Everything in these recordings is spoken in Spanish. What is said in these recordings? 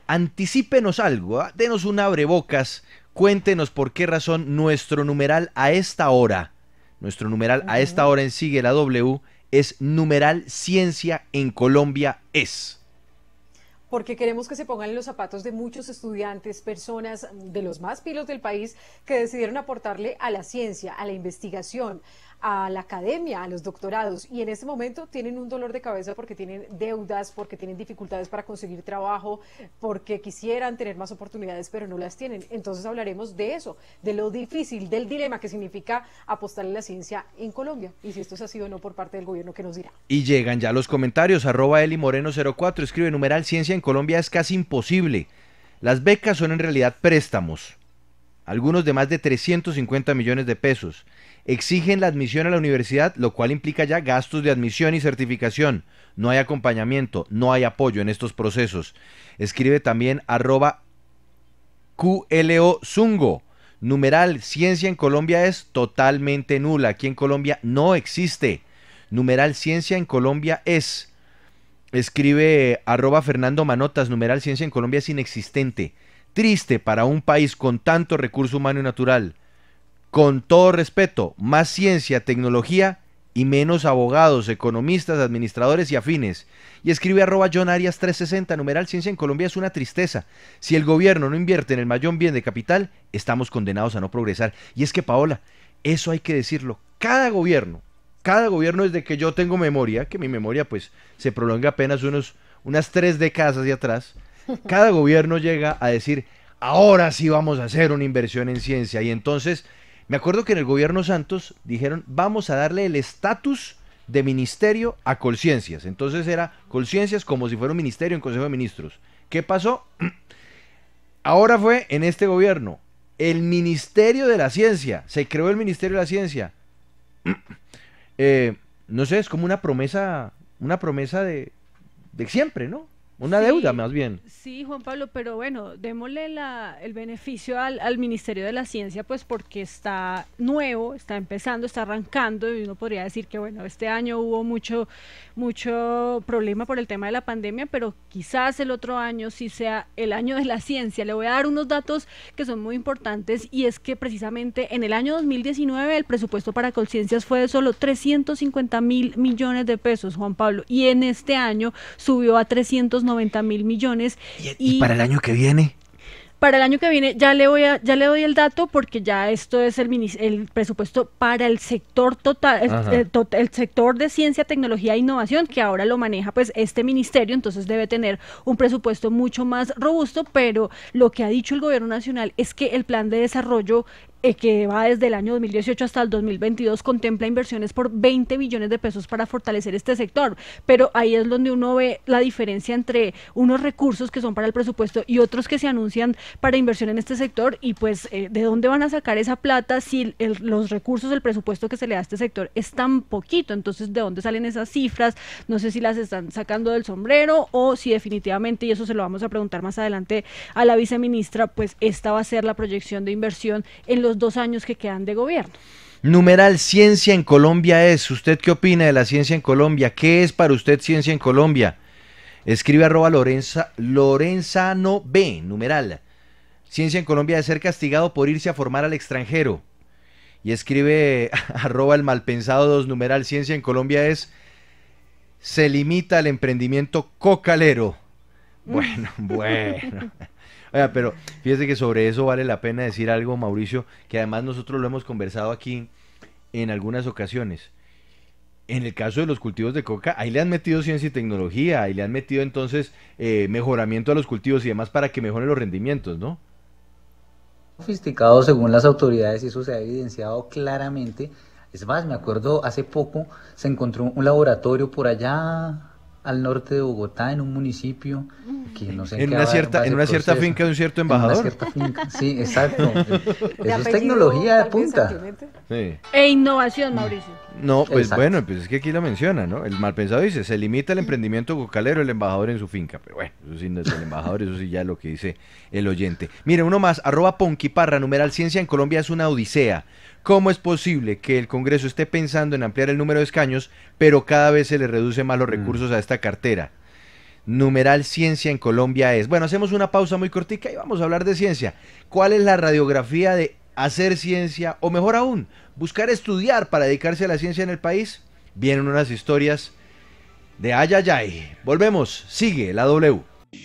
Anticípenos algo, ¿ah? Denos un abrebocas, cuéntenos por qué razón nuestro numeral a esta hora en Sigue la W es numeral Ciencia en Colombia es. Porque queremos que se pongan en los zapatos de muchos estudiantes, personas de los más pilos del país que decidieron aportarle a la ciencia, a la investigación, a la academia, a los doctorados, y en este momento tienen un dolor de cabeza porque tienen deudas, porque tienen dificultades para conseguir trabajo, porque quisieran tener más oportunidades, pero no las tienen. Entonces hablaremos de eso, de lo difícil, del dilema que significa apostarle a la ciencia en Colombia, y si esto es así o no por parte del gobierno, que nos dirá. Y llegan ya los comentarios, @elimoreno04 escribe numeral Ciencia en Colombia es casi imposible. Las becas son en realidad préstamos, algunos de más de 350 millones de pesos. Exigen la admisión a la universidad, lo cual implica ya gastos de admisión y certificación. No hay acompañamiento, no hay apoyo en estos procesos. Escribe también @QLO Zungo. Numeral, ciencia en Colombia es totalmente nula. Aquí en Colombia no existe. Numeral, ciencia en Colombia es. Escribe @Fernando Manotas. Numeral, ciencia en Colombia es inexistente. Triste para un país con tanto recurso humano y natural. Con todo respeto, más ciencia, tecnología y menos abogados, economistas, administradores y afines. Y escribe @John Arias 360, numeral ciencia en Colombia es una tristeza. Si el gobierno no invierte en el mayor bien de capital, estamos condenados a no progresar. Y es que, Paola, eso hay que decirlo, cada gobierno desde que yo tengo memoria, que mi memoria pues se prolonga apenas unas 3 décadas hacia atrás, cada gobierno llega a decir, ahora sí vamos a hacer una inversión en ciencia. Y entonces me acuerdo que en el gobierno Santos dijeron, vamos a darle el estatus de ministerio a Colciencias. Entonces era Colciencias como si fuera un ministerio en Consejo de Ministros. ¿Qué pasó? Ahora fue en este gobierno, el Ministerio de la Ciencia. Se creó el Ministerio de la Ciencia. No sé, es como una promesa de siempre, ¿no? Una deuda Sí, más bien. sí, Juan Pablo, pero bueno, démosle el beneficio al Ministerio de la Ciencia, pues porque está nuevo, está empezando, está arrancando, y uno podría decir que bueno, este año hubo mucho problema por el tema de la pandemia, pero quizás el otro año sí sea el año de la ciencia. Le voy a dar unos datos que son muy importantes, y es que precisamente en el año 2019 el presupuesto para Colciencias fue de solo 350.000 millones de pesos, Juan Pablo, y en este año subió a 390.000 millones. Y para el año que viene. Para el año que viene ya le doy el dato, porque ya esto es el presupuesto para el sector total, Ajá. el sector de ciencia, tecnología e innovación, que ahora lo maneja pues este ministerio, entonces debe tener un presupuesto mucho más robusto, pero lo que ha dicho el gobierno nacional es que el plan de desarrollo que va desde el año 2018 hasta el 2022, contempla inversiones por 20 billones de pesos para fortalecer este sector, pero ahí es donde uno ve la diferencia entre unos recursos que son para el presupuesto y otros que se anuncian para inversión en este sector, y pues de dónde van a sacar esa plata si los recursos del presupuesto que se le da a este sector es tan poquito. Entonces, ¿de dónde salen esas cifras? No sé si las están sacando del sombrero o si definitivamente, y eso se lo vamos a preguntar más adelante a la viceministra, pues esta va a ser la proyección de inversión en los 2 años que quedan de gobierno. Numeral ciencia en Colombia es. ¿Usted qué opina de la ciencia en Colombia? ¿Qué es para usted ciencia en Colombia? Escribe Lorenzano B. Numeral. Ciencia en Colombia es ser castigado por irse a formar al extranjero. Y escribe @el malpensado 2. Numeral ciencia en Colombia es se limita al emprendimiento cocalero. Bueno. Oiga, pero fíjese que sobre eso vale la pena decir algo, Mauricio, que además nosotros lo hemos conversado aquí en algunas ocasiones. En el caso de los cultivos de coca, ahí le han metido ciencia y tecnología, ahí le han metido entonces mejoramiento a los cultivos y demás para que mejoren los rendimientos, ¿no? Sofisticado según las autoridades, y eso se ha evidenciado claramente. Es más, me acuerdo hace poco se encontró un laboratorio por allá al norte de Bogotá, en un municipio que no sé en En qué una va cierta, ese en una cierta proceso. finca de un cierto En una embajador. cierta finca, sí, exacto. De Eso es apellido, tecnología de tal vez, punta. Clemente. Sí. E innovación, Mauricio. No, pues Exacto. bueno, pues es que aquí lo menciona, ¿no? El mal pensado dice, se limita el emprendimiento cocalero el embajador en su finca. Pero bueno, eso sí no es el embajador, eso sí ya es lo que dice el oyente. Mire, uno más, @Ponquiparra, numeral ciencia en Colombia es una odisea. ¿Cómo es posible que el Congreso esté pensando en ampliar el número de escaños, pero cada vez se le reduce más los recursos a esta cartera? Numeral ciencia en Colombia es. Bueno, hacemos una pausa muy cortica y vamos a hablar de ciencia. ¿Cuál es la radiografía de hacer ciencia o mejor aún, buscar estudiar para dedicarse a la ciencia en el país? Vienen unas historias de ayayay. Volvemos, sigue la W.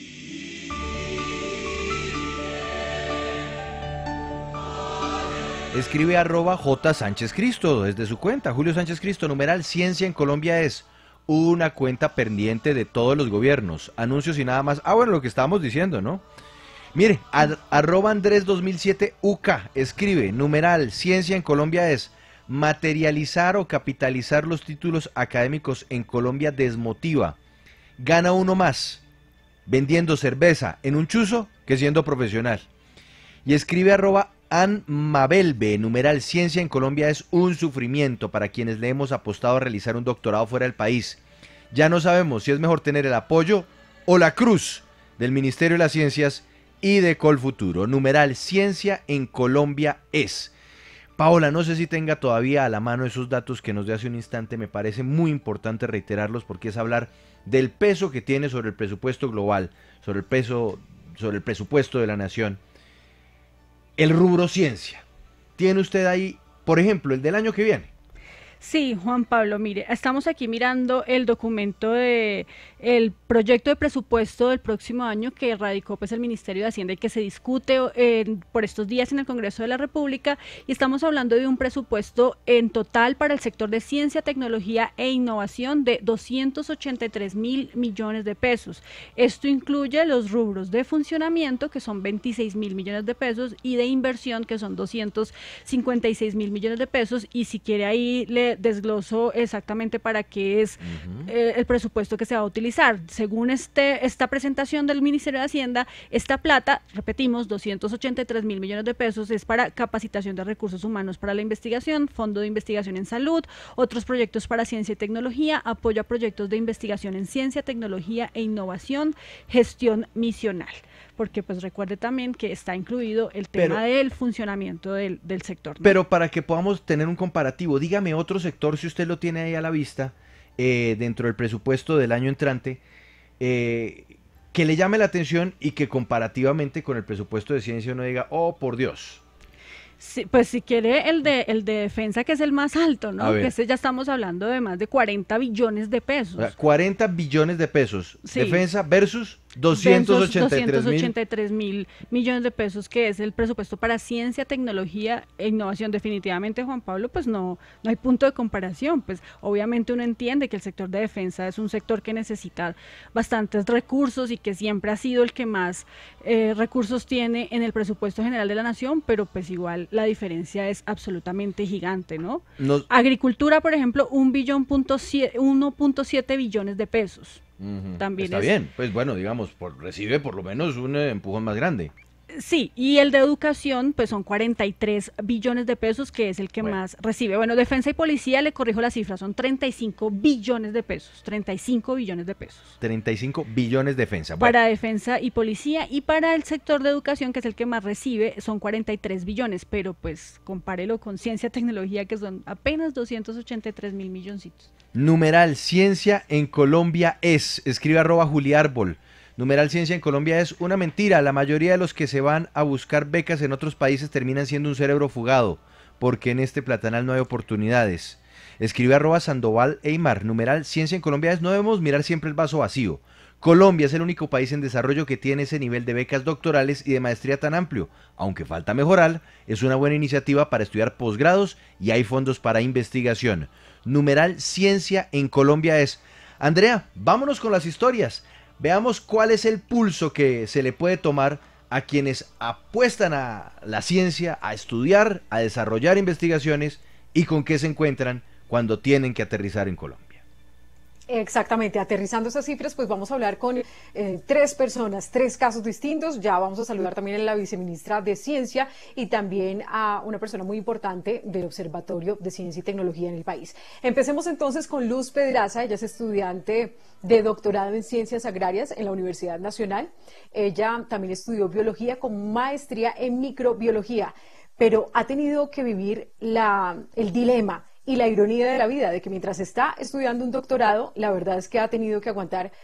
Escribe @J Sánchez Cristo desde su cuenta, Julio Sánchez Cristo, numeral ciencia en Colombia es una cuenta pendiente de todos los gobiernos, anuncios y nada más. Ah, bueno, lo que estábamos diciendo, ¿no? Mire, @Andrés 2007 UK escribe, numeral ciencia en Colombia es materializar o capitalizar los títulos académicos en Colombia desmotiva. Gana uno más vendiendo cerveza en un chuzo que siendo profesional. Y escribe @Anmabelbe, numeral ciencia en Colombia es un sufrimiento para quienes le hemos apostado a realizar un doctorado fuera del país. Ya no sabemos si es mejor tener el apoyo o la cruz del Ministerio de las Ciencias y de Colfuturo. Numeral ciencia en Colombia es. Paola, no sé si tenga todavía a la mano esos datos que nos dio hace un instante, me parece muy importante reiterarlos porque es hablar del peso que tiene sobre el presupuesto global, sobre el presupuesto de la nación. El rubro ciencia. ¿Tiene usted ahí, por ejemplo, el del año que viene? Sí, Juan Pablo, mire, estamos aquí mirando el documento de el proyecto de presupuesto del próximo año que radicó pues el Ministerio de Hacienda y que se discute por estos días en el Congreso de la República, y estamos hablando de un presupuesto en total para el sector de ciencia, tecnología e innovación de 283.000 millones de pesos. Esto incluye los rubros de funcionamiento, que son 26.000 millones de pesos, y de inversión, que son 256.000 millones de pesos, y si quiere ahí le desgloso exactamente para qué es el presupuesto que se va a utilizar. Según esta presentación del Ministerio de Hacienda, esta plata, repetimos, 283.000 millones de pesos, es para capacitación de recursos humanos para la investigación, fondo de investigación en salud, otros proyectos para ciencia y tecnología, apoyo a proyectos de investigación en ciencia, tecnología e innovación, gestión misional. Porque pues recuerde también que está incluido el tema del funcionamiento del sector, ¿no? Pero para que podamos tener un comparativo, dígame otro sector, si usted lo tiene ahí a la vista, dentro del presupuesto del año entrante, que le llame la atención y que comparativamente con el presupuesto de ciencia uno diga, oh, por Dios. Sí, pues si quiere el de defensa, que es el más alto, ¿no? Que ya estamos hablando de más de 40 billones de pesos. O sea, 40 billones de pesos. Sí. Defensa versus 283.000 millones de pesos, que es el presupuesto para ciencia, tecnología e innovación. Definitivamente, Juan Pablo, pues no hay punto de comparación. Pues obviamente uno entiende que el sector de defensa es un sector que necesita bastantes recursos y que siempre ha sido el que más recursos tiene en el presupuesto general de la nación, pero pues igual la diferencia es absolutamente gigante, ¿no? Agricultura, por ejemplo, 1.7 billones de pesos. También está bien, pues bueno, digamos, recibe por lo menos un empujón más grande. Sí, y el de educación, pues son 43 billones de pesos, que es el que más recibe. Bueno, defensa y policía, le corrijo la cifra, son 35 billones de pesos, 35 billones de pesos. 35 billones de defensa. Para defensa y policía, y para el sector de educación, que es el que más recibe, son 43 billones, pero pues compárelo con ciencia y tecnología, que son apenas 283.000 milloncitos. Numeral ciencia en Colombia es, escribe @Juliárbol. Numeral ciencia en Colombia es una mentira. La mayoría de los que se van a buscar becas en otros países terminan siendo un cerebro fugado, porque en este platanal no hay oportunidades. Escribe @Sandoval Eymar. Numeral ciencia en Colombia es, no debemos mirar siempre el vaso vacío. Colombia es el único país en desarrollo que tiene ese nivel de becas doctorales y de maestría tan amplio. Aunque falta mejorar, es una buena iniciativa para estudiar posgrados y hay fondos para investigación. Numeral ciencia en Colombia es. Andrea, vámonos con las historias. Veamos cuál es el pulso que se le puede tomar a quienes apuestan a la ciencia, a estudiar, a desarrollar investigaciones y con qué se encuentran cuando tienen que aterrizar en Colombia. Exactamente, aterrizando esas cifras, pues vamos a hablar con tres personas, tres casos distintos. Ya vamos a saludar también a la viceministra de Ciencia y también a una persona muy importante del Observatorio de Ciencia y Tecnología en el país. Empecemos entonces con Luz Pedraza. Ella es estudiante de doctorado en Ciencias Agrarias en la Universidad Nacional. Ella también estudió biología con maestría en microbiología, pero ha tenido que vivir el dilema y la ironía de la vida, de que mientras está estudiando un doctorado, la verdad es que ha tenido que aguantar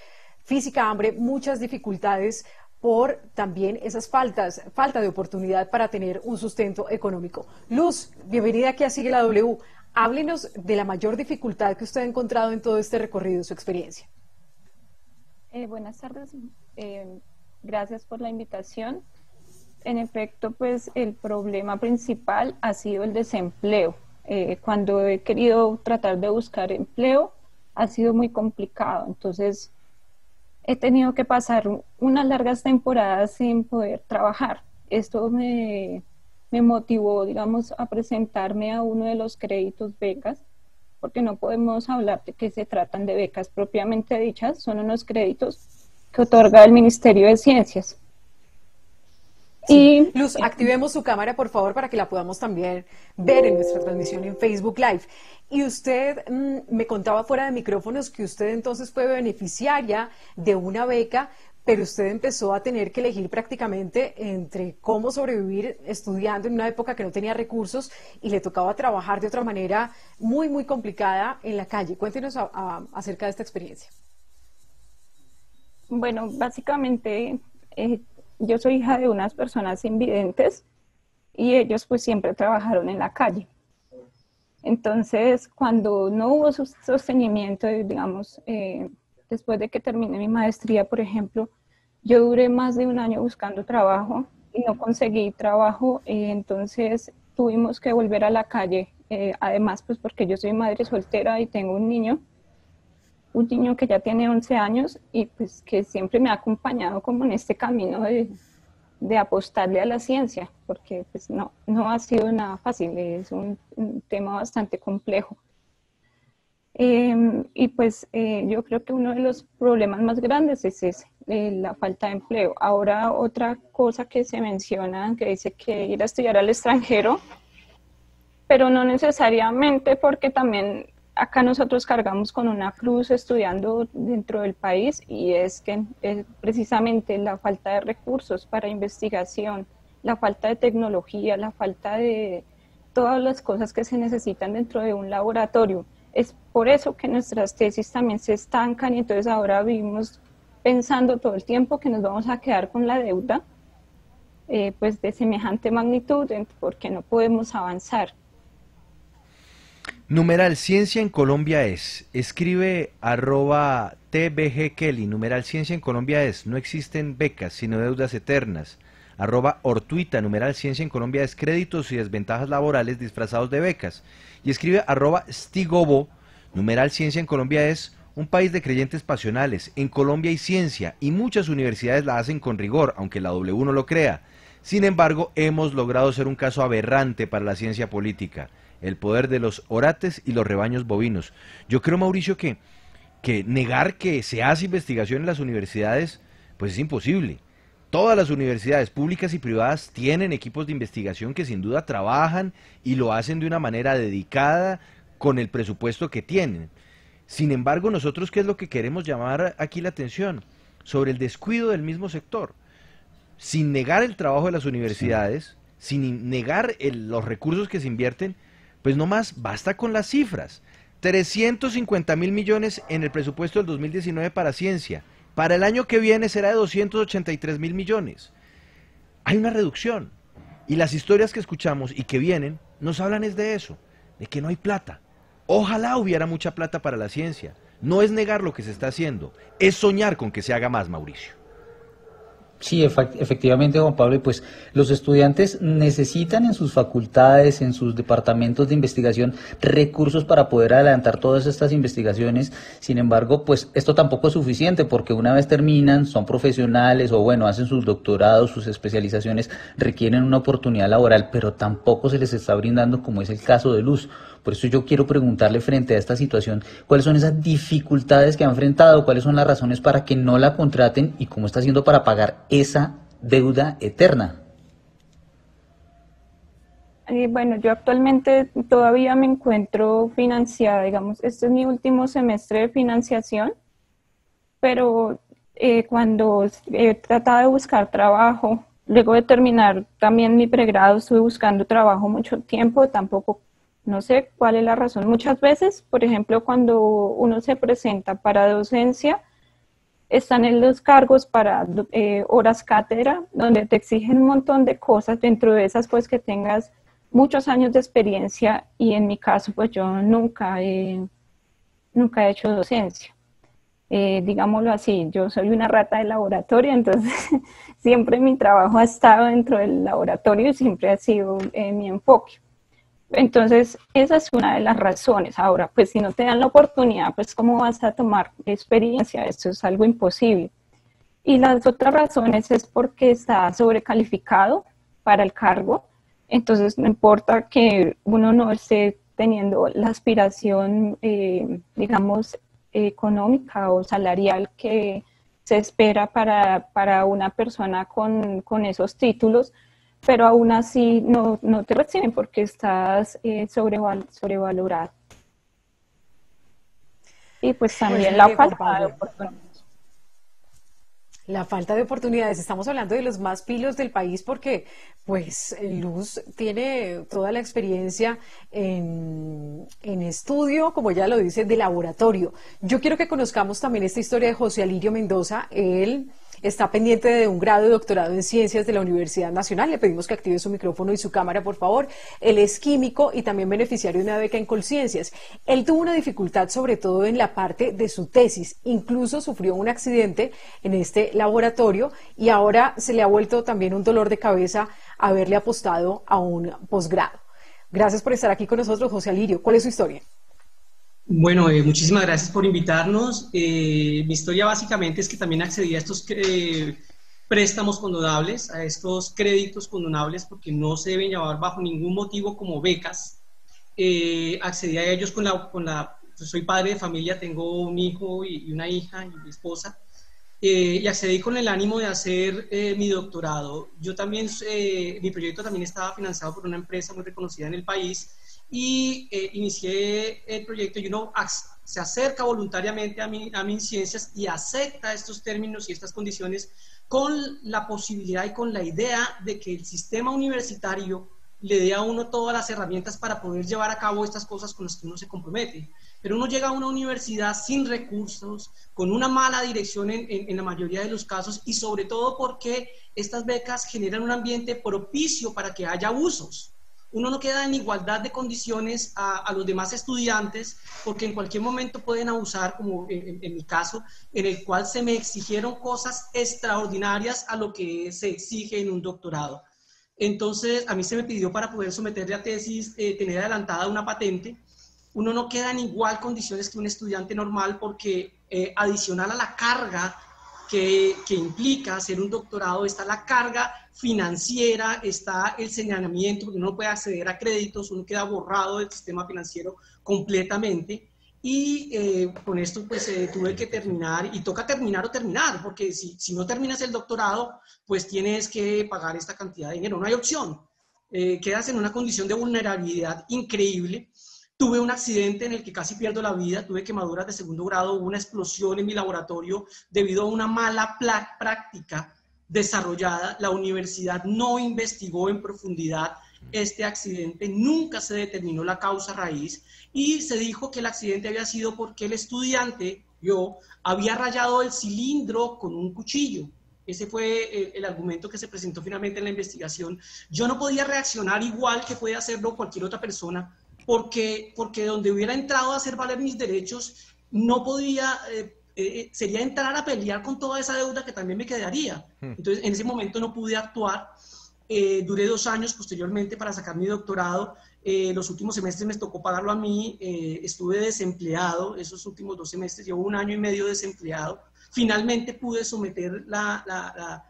física, hambre, muchas dificultades por también esas falta de oportunidad para tener un sustento económico. Luz, bienvenida aquí a Sigue la W. Háblenos de la mayor dificultad que usted ha encontrado en todo este recorrido, su experiencia. Buenas tardes, gracias por la invitación. En efecto, pues el problema principal ha sido el desempleo. Cuando he querido tratar de buscar empleo, ha sido muy complicado. Entonces, he tenido que pasar unas largas temporadas sin poder trabajar. Esto me motivó, digamos, a presentarme a uno de los créditos becas, porque no podemos hablar de que se tratan de becas propiamente dichas, son unos créditos que otorga el Ministerio de Ciencias. Sí. Luz, activemos su cámara, por favor, para que la podamos también ver en nuestra transmisión en Facebook Live. Y usted me contaba fuera de micrófonos que usted entonces fue beneficiaria de una beca, pero usted empezó a tener que elegir prácticamente entre cómo sobrevivir estudiando en una época que no tenía recursos y le tocaba trabajar de otra manera muy, muy complicada en la calle. Cuéntenos acerca de esta experiencia. Bueno, básicamente yo soy hija de unas personas invidentes y ellos pues siempre trabajaron en la calle. Entonces, cuando no hubo sostenimiento, digamos, después de que terminé mi maestría, por ejemplo, yo duré más de un año buscando trabajo y no conseguí trabajo, entonces tuvimos que volver a la calle, además pues porque yo soy madre soltera y tengo un niño que ya tiene 11 años y pues que siempre me ha acompañado como en este camino de apostarle a la ciencia, porque pues no ha sido nada fácil, es un tema bastante complejo. Y pues yo creo que uno de los problemas más grandes es ese, la falta de empleo. Ahora otra cosa que se menciona, que dice que ir a estudiar al extranjero, pero no necesariamente, porque también acá nosotros cargamos con una cruz estudiando dentro del país, y es que precisamente la falta de recursos para investigación, la falta de tecnología, la falta de todas las cosas que se necesitan dentro de un laboratorio. Es por eso que nuestras tesis también se estancan y entonces ahora vivimos pensando todo el tiempo que nos vamos a quedar con la deuda pues de semejante magnitud, porque no podemos avanzar. Numeral Ciencia en Colombia es, escribe @tbgkelly, numeral Ciencia en Colombia es, no existen becas sino deudas eternas, @ortuita, numeral Ciencia en Colombia es, créditos y desventajas laborales disfrazados de becas, y escribe @stigobo, numeral Ciencia en Colombia es, un país de creyentes pasionales, en Colombia hay ciencia y muchas universidades la hacen con rigor, aunque la W no lo crea. Sin embargo, hemos logrado ser un caso aberrante para la ciencia política, el poder de los orates y los rebaños bovinos. Yo creo, Mauricio, que negar que se hace investigación en las universidades, pues es imposible. Todas las universidades públicas y privadas tienen equipos de investigación que sin duda trabajan y lo hacen de una manera dedicada con el presupuesto que tienen. Sin embargo, nosotros, ¿qué es lo que queremos llamar aquí la atención? Sobre el descuido del mismo sector. Sin negar el trabajo de las universidades, sin negar los recursos que se invierten, pues no más, basta con las cifras. 350.000 millones en el presupuesto del 2019 para ciencia. Para el año que viene será de 283.000 millones. Hay una reducción. Y las historias que escuchamos y que vienen nos hablan es de eso, de que no hay plata. Ojalá hubiera mucha plata para la ciencia. No es negar lo que se está haciendo, es soñar con que se haga más, Mauricio. Sí, efectivamente, Juan Pablo, y pues los estudiantes necesitan en sus facultades, en sus departamentos de investigación, recursos para poder adelantar todas estas investigaciones. Sin embargo, pues esto tampoco es suficiente, porque una vez terminan, son profesionales o bueno, hacen sus doctorados, sus especializaciones, requieren una oportunidad laboral, pero tampoco se les está brindando, como es el caso de Luz. Por eso yo quiero preguntarle, frente a esta situación, ¿cuáles son esas dificultades que ha enfrentado? ¿Cuáles son las razones para que no la contraten? ¿Y cómo está haciendo para pagar esa deuda eterna? Bueno, yo actualmente todavía me encuentro financiada, digamos, este es mi último semestre de financiación, pero cuando he tratado de buscar trabajo, luego de terminar también mi pregrado, estuve buscando trabajo mucho tiempo, tampoco. No sé cuál es la razón. Muchas veces, por ejemplo, cuando uno se presenta para docencia, están en los cargos para horas cátedra, donde te exigen un montón de cosas, dentro de esas pues que tengas muchos años de experiencia, y en mi caso pues yo nunca he hecho docencia. Digámoslo así, yo soy una rata de laboratorio, entonces siempre mi trabajo ha estado dentro del laboratorio y siempre ha sido mi enfoque. Entonces, esa es una de las razones. Ahora, pues si no te dan la oportunidad, pues ¿cómo vas a tomar experiencia? Esto es algo imposible. Y las otras razones es porque está sobrecalificado para el cargo, entonces no importa que uno no esté teniendo la aspiración, digamos, económica o salarial que se espera para una persona con esos títulos, pero aún así no te reciben porque estás sobrevalorado. Y pues también la falta de oportunidades. La falta de oportunidades. Estamos hablando de los más pilos del país porque, pues, Luz tiene toda la experiencia en estudio, como ya lo dice, de laboratorio. Yo quiero que conozcamos también esta historia de José Alirio Mendoza. Él está pendiente de un grado de doctorado en ciencias de la Universidad Nacional. Le pedimos que active su micrófono y su cámara, por favor. Él es químico y también beneficiario de una beca en Colciencias. Él tuvo una dificultad sobre todo en la parte de su tesis. Incluso sufrió un accidente en este laboratorio y ahora se le ha vuelto también un dolor de cabeza haberle apostado a un posgrado. Gracias por estar aquí con nosotros, José Alirio. ¿Cuál es su historia? Bueno, muchísimas gracias por invitarnos. Mi historia básicamente es que también accedí a estos préstamos condonables, a estos créditos condonables, porque no se deben llevar bajo ningún motivo como becas. Accedí a ellos soy padre de familia, tengo un hijo y una hija y mi esposa, y accedí con el ánimo de hacer mi doctorado. Yo también, mi proyecto también estaba financiado por una empresa muy reconocida en el país, y inicié el proyecto, y uno se acerca voluntariamente a MinCiencias y acepta estos términos y estas condiciones con la posibilidad y con la idea de que el sistema universitario le dé a uno todas las herramientas para poder llevar a cabo estas cosas con las que uno se compromete. Pero uno llega a una universidad sin recursos, con una mala dirección en la mayoría de los casos, y sobre todo porque estas becas generan un ambiente propicio para que haya abusos. Uno no queda en igualdad de condiciones a los demás estudiantes, porque en cualquier momento pueden abusar, como en mi caso, en el cual se me exigieron cosas extraordinarias a lo que se exige en un doctorado. Entonces, a mí se me pidió para poder someterle a tesis, tener adelantada una patente. Uno no queda en igual condiciones que un estudiante normal, porque adicional a la carga que implica hacer un doctorado, está la carga financiera, está el señalamiento, porque uno no puede acceder a créditos, uno queda borrado del sistema financiero completamente. Y con esto pues tuve que terminar, y toca terminar o terminar, porque si no terminas el doctorado, pues tienes que pagar esta cantidad de dinero, no hay opción. Quedas en una condición de vulnerabilidad increíble. Tuve un accidente en el que casi pierdo la vida, tuve quemaduras de segundo grado, hubo una explosión en mi laboratorio debido a una mala práctica desarrollada. La universidad no investigó en profundidad este accidente, nunca se determinó la causa raíz, y se dijo que el accidente había sido porque el estudiante, yo, había rayado el cilindro con un cuchillo. Ese fue el argumento que se presentó finalmente en la investigación. Yo no podía reaccionar igual que puede hacerlo cualquier otra persona, porque donde hubiera entrado a hacer valer mis derechos, no podía, sería entrar a pelear con toda esa deuda que también me quedaría. Entonces, en ese momento no pude actuar. Duré 2 años posteriormente para sacar mi doctorado. Los últimos semestres me tocó pagarlo a mí. Estuve desempleado esos últimos 2 semestres, llevo 1 año y medio desempleado. Finalmente pude someter la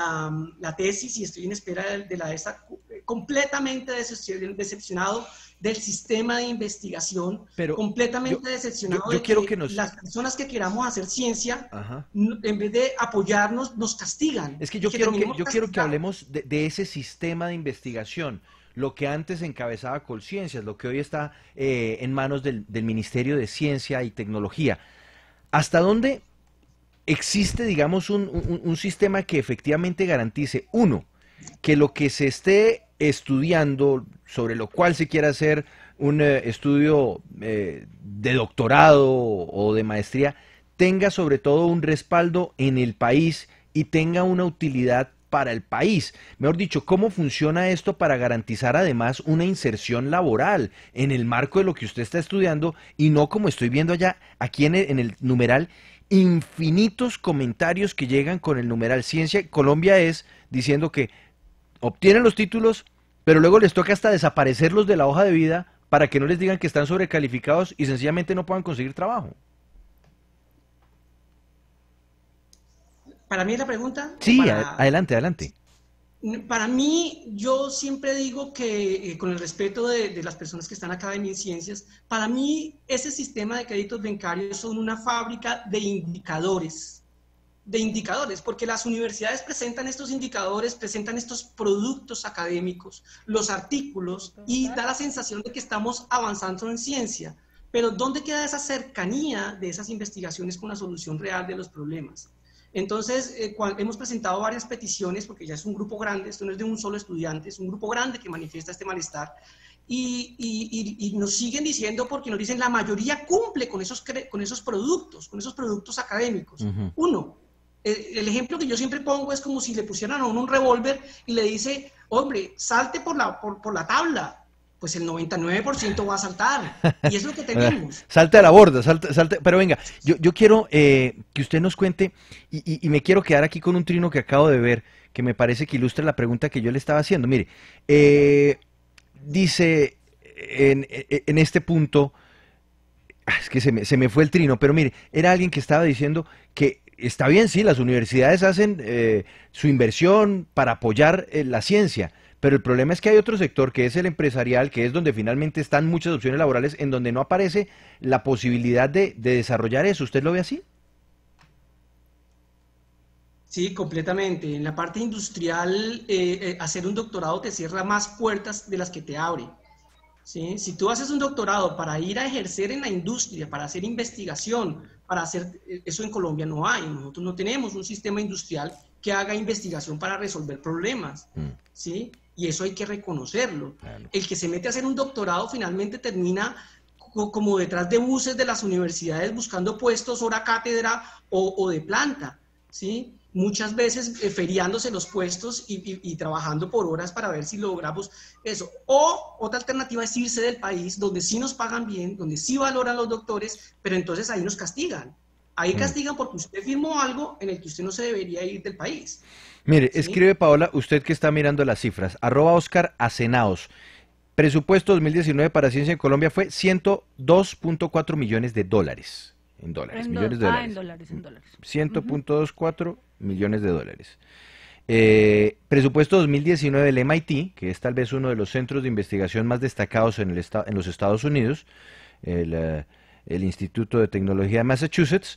tesis y estoy en espera de la esta, completamente decepcionado del sistema de investigación, pero completamente decepcionado de que las personas que queramos hacer ciencia, en vez de apoyarnos, nos castigan. Es que yo quiero que hablemos de ese sistema de investigación, lo que antes encabezaba Colciencias, lo que hoy está en manos del Ministerio de Ciencia y Tecnología. ¿Hasta dónde existe, digamos, un sistema que efectivamente garantice, uno, que lo que se esté estudiando, sobre lo cual se quiera hacer un estudio de doctorado o de maestría, tenga sobre todo un respaldo en el país y tenga una utilidad para el país. Mejor dicho, ¿cómo funciona esto para garantizar además una inserción laboral en el marco de lo que usted está estudiando y no como estoy viendo allá, aquí en el numeral, infinitos comentarios que llegan con el numeral Ciencia Colombia es diciendo que obtienen los títulos, pero luego les toca hasta desaparecerlos de la hoja de vida para que no les digan que están sobrecalificados y sencillamente no puedan conseguir trabajo? ¿Para mí es la pregunta? Sí, Para... adelante, adelante. Para mí, yo siempre digo que, con el respeto de las personas que están acá en ciencias, para mí ese sistema de créditos bancarios son una fábrica de indicadores, porque las universidades presentan estos indicadores, presentan estos productos académicos, los artículos, y da la sensación de que estamos avanzando en ciencia. Pero ¿dónde queda esa cercanía de esas investigaciones con la solución real de los problemas? Entonces, hemos presentado varias peticiones, porque ya es un grupo grande, esto no es de un solo estudiante, es un grupo grande que manifiesta este malestar, y nos siguen diciendo, porque nos dicen la mayoría cumple con esos productos académicos. Uno, el ejemplo que yo siempre pongo es como si le pusieran a uno un revólver y le dice, hombre, salte por la tabla. Pues el 99% va a saltar, y es lo que tenemos. Salte a la borda, salte, pero venga, yo quiero que usted nos cuente, y me quiero quedar aquí con un trino que acabo de ver, que me parece que ilustra la pregunta que yo le estaba haciendo. Mire, dice en este punto, es que se me fue el trino, pero mire, era alguien que estaba diciendo que está bien, sí, las universidades hacen su inversión para apoyar la ciencia, pero el problema es que hay otro sector que es el empresarial, que es donde finalmente están muchas opciones laborales, en donde no aparece la posibilidad de desarrollar eso. ¿Usted lo ve así? Sí, completamente. En la parte industrial, hacer un doctorado te cierra más puertas de las que te abre. ¿Sí? Si tú haces un doctorado para ir a ejercer en la industria, para hacer investigación, para hacer eso en Colombia no hay. Nosotros no tenemos un sistema industrial que haga investigación para resolver problemas. ¿Sí? Y eso hay que reconocerlo. Claro. El que se mete a hacer un doctorado finalmente termina como detrás de buses de las universidades buscando puestos hora cátedra o de planta, ¿sí? Muchas veces feriándose los puestos y trabajando por horas para ver si logramos eso. O otra alternativa es irse del país donde sí nos pagan bien, donde sí valoran los doctores, pero entonces ahí nos castigan. Ahí castigan porque usted firmó algo en el que usted no se debería ir del país. Mire, ¿Sí? escribe Paola, usted que está mirando las cifras, @Oscar Acenaos. Presupuesto 2019 para ciencia en Colombia fue 102.4 millones de dólares. En dólares, millones de dólares. En dólares. 100.24 millones de dólares. Presupuesto 2019 del MIT, que es tal vez uno de los centros de investigación más destacados en los Estados Unidos, el Instituto de Tecnología de Massachusetts,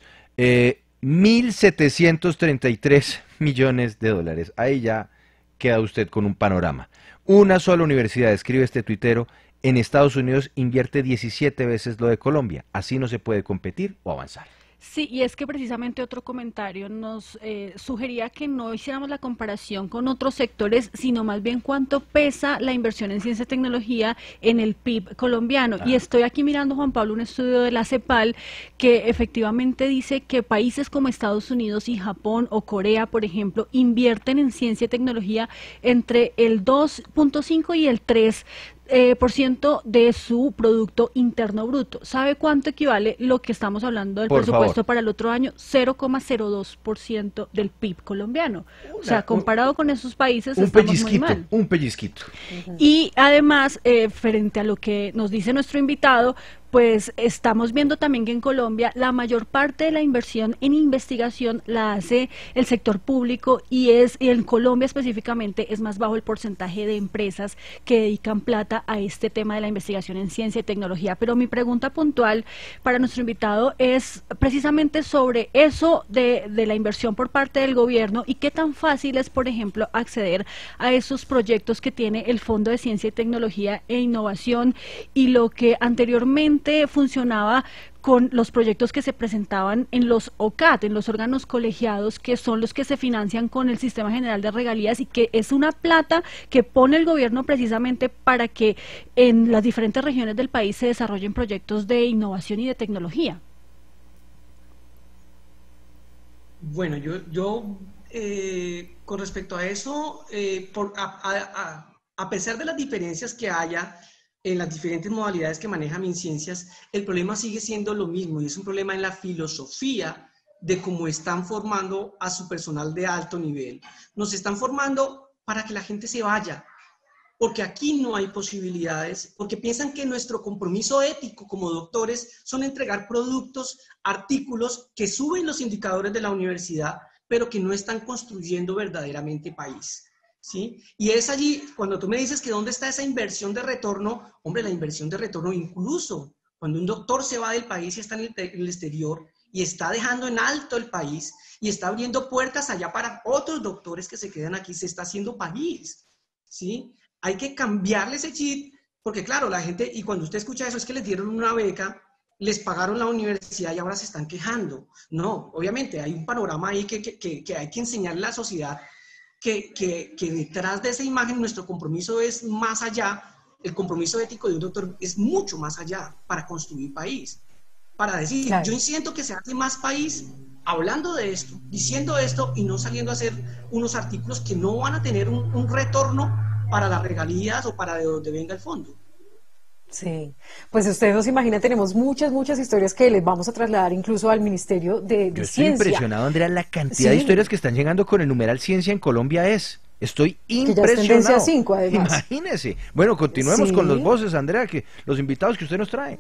1.733 millones de dólares. Ahí ya queda usted con un panorama. Una sola universidad, escribe este tuitero, en Estados Unidos invierte 17 veces lo de Colombia. Así no se puede competir o avanzar. Sí, y es que precisamente otro comentario nos sugería que no hiciéramos la comparación con otros sectores, sino más bien cuánto pesa la inversión en ciencia y tecnología en el PIB colombiano. Y estoy aquí mirando, Juan Pablo, un estudio de la CEPAL que efectivamente dice que países como Estados Unidos y Japón o Corea, por ejemplo, invierten en ciencia y tecnología entre el 2.5 y el 3% de su Producto Interno Bruto. ¿Sabe cuánto equivale lo que estamos hablando del presupuesto para el otro año? 0,02% del PIB colombiano. O sea, comparado con esos países, estamos muy mal. Un pellizquito. Y además, frente a lo que nos dice nuestro invitado, pues estamos viendo también que en Colombia la mayor parte de la inversión en investigación la hace el sector público y en Colombia específicamente es más bajo el porcentaje de empresas que dedican plata a este tema de la investigación en ciencia y tecnología. Pero mi pregunta puntual para nuestro invitado es precisamente sobre eso de la inversión por parte del gobierno y qué tan fácil es, por ejemplo, acceder a esos proyectos que tiene el Fondo de Ciencia y Tecnología e Innovación y lo que anteriormente funcionaba con los proyectos que se presentaban en los OCAT, en los órganos colegiados, que son los que se financian con el Sistema General de Regalías y que es una plata que pone el gobierno precisamente para que en las diferentes regiones del país se desarrollen proyectos de innovación y de tecnología. Bueno, con respecto a eso, a pesar de las diferencias que haya en las diferentes modalidades que maneja MinCiencias, el problema sigue siendo lo mismo y es un problema en la filosofía de cómo están formando a su personal de alto nivel. Nos están formando para que la gente se vaya, porque aquí no hay posibilidades, porque piensan que nuestro compromiso ético como doctores son entregar productos, artículos que suben los indicadores de la universidad, pero que no están construyendo verdaderamente país, ¿sí? Y es allí, cuando tú me dices que dónde está esa inversión de retorno, hombre, la inversión de retorno incluso cuando un doctor se va del país y está en el exterior y está dejando en alto el país y está abriendo puertas allá para otros doctores que se quedan aquí, se está haciendo país, ¿sí? Hay que cambiarle ese chip, porque claro, la gente, y cuando usted escucha eso, es que les dieron una beca, les pagaron la universidad y ahora se están quejando. No, obviamente hay un panorama ahí que hay que enseñarle a la sociedad que detrás de esa imagen nuestro compromiso es más allá, el compromiso ético de un doctor es mucho más allá para construir país. Para decir, Claro. yo siento que se hace más país hablando de esto, diciendo esto y no saliendo a hacer unos artículos que no van a tener un retorno para las regalías o para de donde venga el fondo. Sí, pues ustedes no se imaginan, tenemos muchas historias que les vamos a trasladar incluso al Ministerio de Yo estoy Ciencia. impresionado, Andrea, la cantidad de Sí. historias que están llegando con el numeral ciencia en Colombia Estoy Que ya es impresionado. tendencia 5 además. Imagínese. Bueno, continuemos con los Sí. voces, Andrea, que los invitados que usted nos trae.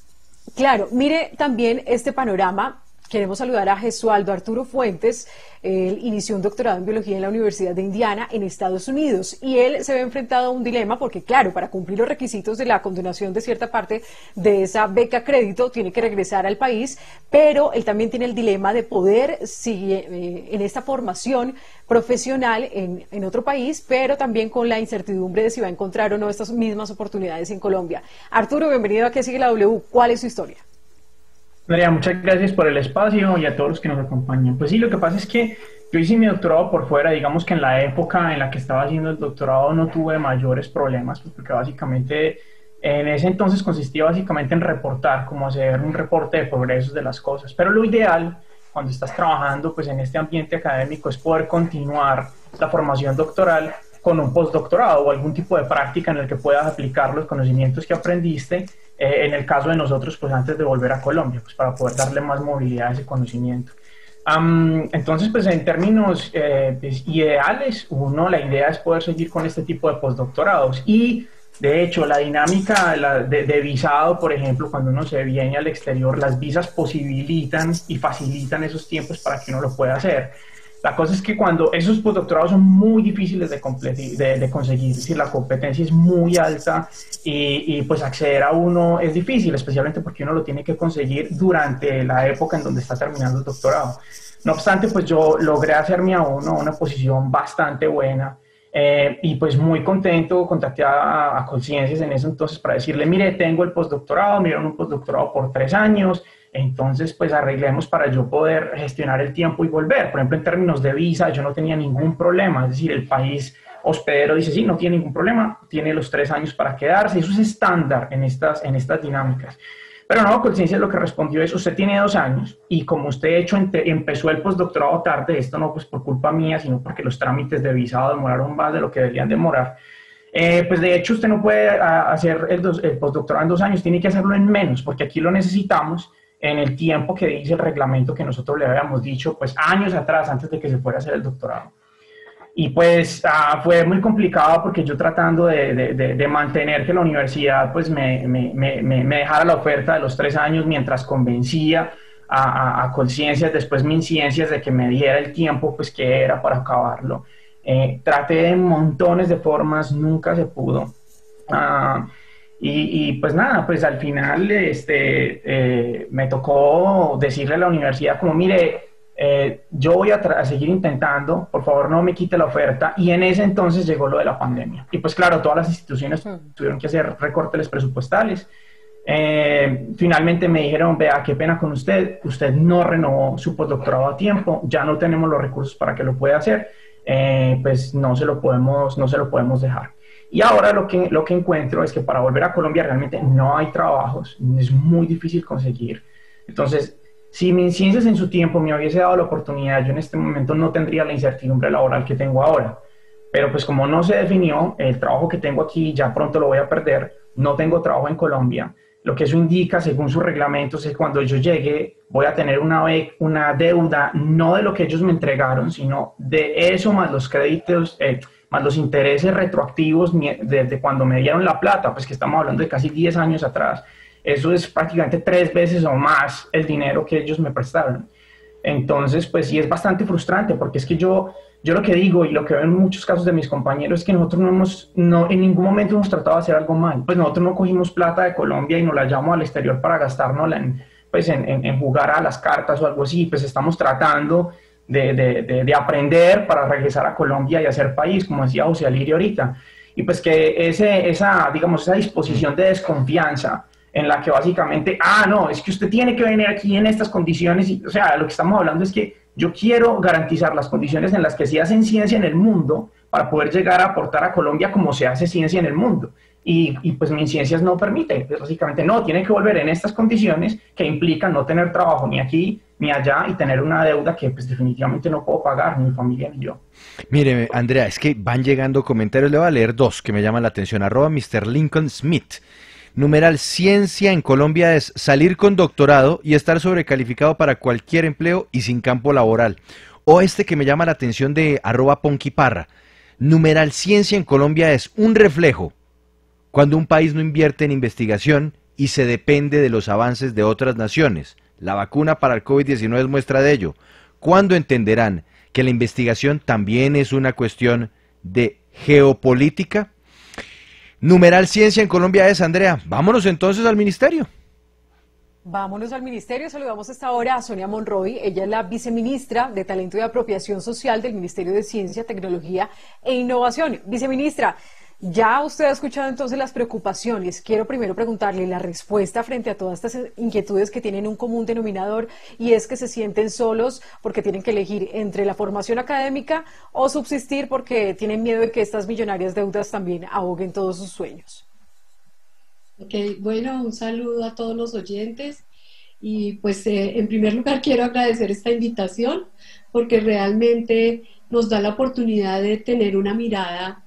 Claro, mire también este panorama. Queremos saludar a Gesualdo Arturo Fuentes. Él inició un doctorado en biología en la Universidad de Indiana en Estados Unidos y él se ve enfrentado a un dilema porque, claro, para cumplir los requisitos de la condonación de cierta parte de esa beca crédito tiene que regresar al país, pero él también tiene el dilema de poder seguir en esta formación profesional en otro país, pero también con la incertidumbre de si va a encontrar o no estas mismas oportunidades en Colombia. Arturo, bienvenido a ¿Qué sigue la W? ¿Cuál es su historia? María, muchas gracias por el espacio y a todos los que nos acompañan. Pues sí, lo que pasa es que yo hice mi doctorado por fuera, digamos que en la época en la que estaba haciendo el doctorado no tuve mayores problemas, pues porque básicamente en ese entonces consistía básicamente en reportar, como hacer un reporte de progresos de las cosas. Pero lo ideal, cuando estás trabajando pues en este ambiente académico, es poder continuar la formación doctoral con un postdoctorado o algún tipo de práctica en el que puedas aplicar los conocimientos que aprendiste, en el caso de nosotros, pues antes de volver a Colombia, pues para poder darle más movilidad a ese conocimiento. Entonces, pues en términos pues, ideales, la idea es poder seguir con este tipo de postdoctorados y de hecho, la dinámica de visado, por ejemplo, cuando uno se viene al exterior, las visas posibilitan y facilitan esos tiempos para que uno lo pueda hacer. La cosa es que cuando esos postdoctorados son muy difíciles de conseguir, es decir, la competencia es muy alta y pues acceder a uno es difícil, especialmente porque uno lo tiene que conseguir durante la época en donde está terminando el doctorado. No obstante, pues yo logré hacerme a una posición bastante buena y pues muy contento, contacté a Colciencias en eso entonces para decirle, mire, tengo el postdoctorado, me dieron un postdoctorado por 3 años, entonces pues arreglemos para yo poder gestionar el tiempo y volver. Por ejemplo, en términos de visa yo no tenía ningún problema, es decir, el país hospedero dice, sí, no tiene ningún problema, tiene los 3 años para quedarse, eso es estándar en estas dinámicas. Pero no, Colciencias lo que respondió es, usted tiene 2 años y como usted de hecho empezó el postdoctorado tarde, esto no pues por culpa mía, sino porque los trámites de visado demoraron más de lo que deberían demorar, pues de hecho usted no puede hacer el postdoctorado en 2 años, tiene que hacerlo en menos, porque aquí lo necesitamos en el tiempo que dice el reglamento que nosotros le habíamos dicho pues años atrás, antes de que se fuera a hacer el doctorado. Y pues fue muy complicado porque yo tratando de mantener que la universidad pues me dejara la oferta de los 3 años mientras convencía a Colciencias, después MinCiencias, de que me diera el tiempo pues que era para acabarlo. Traté de montones de formas, nunca se pudo. Y pues nada, pues al final me tocó decirle a la universidad como, mire, yo voy a seguir intentando, por favor no me quite la oferta, y en ese entonces llegó lo de la pandemia. Y pues claro, todas las instituciones tuvieron que hacer recortes presupuestales. Finalmente me dijeron, vea, qué pena con usted no renovó su postdoctorado a tiempo, ya no tenemos los recursos para que lo pueda hacer, pues no se lo podemos dejar. Y ahora lo que encuentro es que para volver a Colombia realmente no hay trabajos, es muy difícil conseguir. Entonces, Si MinCiencias en su tiempo me hubiese dado la oportunidad, yo en este momento no tendría la incertidumbre laboral que tengo ahora. Pero pues como no se definió, el trabajo que tengo aquí ya pronto lo voy a perder, no tengo trabajo en Colombia. Lo que eso indica, según sus reglamentos, es que cuando yo llegue voy a tener una deuda, no de lo que ellos me entregaron, sino de eso más los créditos, más los intereses retroactivos desde cuando me dieron la plata, pues que estamos hablando de casi 10 años atrás. Eso es prácticamente 3 veces o más el dinero que ellos me prestaron. Entonces, pues sí es bastante frustrante, porque es que yo lo que digo y lo que veo en muchos casos de mis compañeros es que nosotros en ningún momento hemos tratado de hacer algo mal. Pues nosotros no cogimos plata de Colombia y nos la llevamos al exterior para gastárnosla en jugar a las cartas o algo así. Pues estamos tratando de aprender para regresar a Colombia y hacer país, como decía José Alirio ahorita. Y pues que esa disposición de desconfianza en la que básicamente, no, es que usted tiene que venir aquí en estas condiciones. O sea, lo que estamos hablando es que yo quiero garantizar las condiciones en las que se hacen ciencia en el mundo para poder llegar a aportar a Colombia como se hace ciencia en el mundo. Y pues MinCiencias no permite, pues básicamente no, tiene que volver en estas condiciones que implican no tener trabajo ni aquí ni allá y tener una deuda que pues definitivamente no puedo pagar, ni mi familia ni yo. Mire, Andrea, es que van llegando comentarios, le voy a leer 2 que me llaman la atención. @Mr. Lincoln Smith. Numeral, ciencia en Colombia es salir con doctorado y estar sobrecalificado para cualquier empleo y sin campo laboral. O este que me llama la atención de @Ponquiparra. Numeral, ciencia en Colombia es un reflejo cuando un país no invierte en investigación y se depende de los avances de otras naciones. La vacuna para el COVID-19 es muestra de ello. ¿Cuándo entenderán que la investigación también es una cuestión de geopolítica? Numeral, ciencia en Colombia es, Andrea. Vámonos entonces al ministerio. Vámonos al ministerio. Saludamos esta hora a Sonia Monroy. Ella es la viceministra de Talento y Apropiación Social del Ministerio de Ciencia, Tecnología e Innovación. Viceministra, ya usted ha escuchado entonces las preocupaciones. Quiero primero preguntarle la respuesta frente a todas estas inquietudes que tienen un común denominador, y es que se sienten solos porque tienen que elegir entre la formación académica o subsistir porque tienen miedo de que estas millonarias deudas también ahoguen todos sus sueños. Ok, bueno, un saludo a todos los oyentes y pues en primer lugar quiero agradecer esta invitación porque realmente nos da la oportunidad de tener una mirada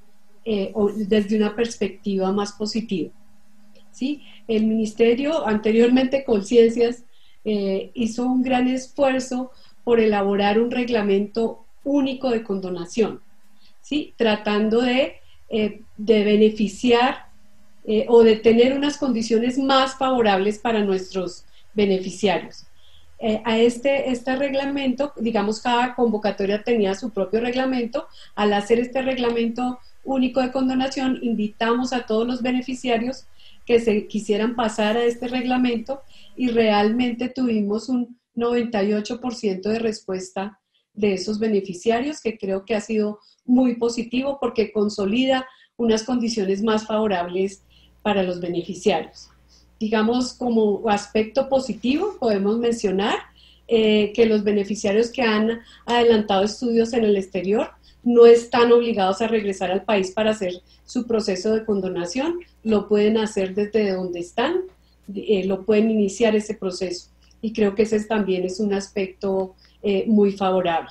desde una perspectiva más positiva. ¿Sí? El Ministerio, anteriormente Colciencias, hizo un gran esfuerzo por elaborar un reglamento único de condonación, ¿sí? Tratando de beneficiar o de tener unas condiciones más favorables para nuestros beneficiarios. A este reglamento, digamos, cada convocatoria tenía su propio reglamento. Al hacer este reglamento único de condonación, invitamos a todos los beneficiarios que se quisieran pasar a este reglamento y realmente tuvimos un 98% de respuesta de esos beneficiarios, que creo que ha sido muy positivo porque consolida unas condiciones más favorables para los beneficiarios. Digamos, como aspecto positivo podemos mencionar que los beneficiarios que han adelantado estudios en el exterior no están obligados a regresar al país para hacer su proceso de condonación, lo pueden hacer desde donde están, lo pueden iniciar ese proceso, y creo que ese también es un aspecto muy favorable.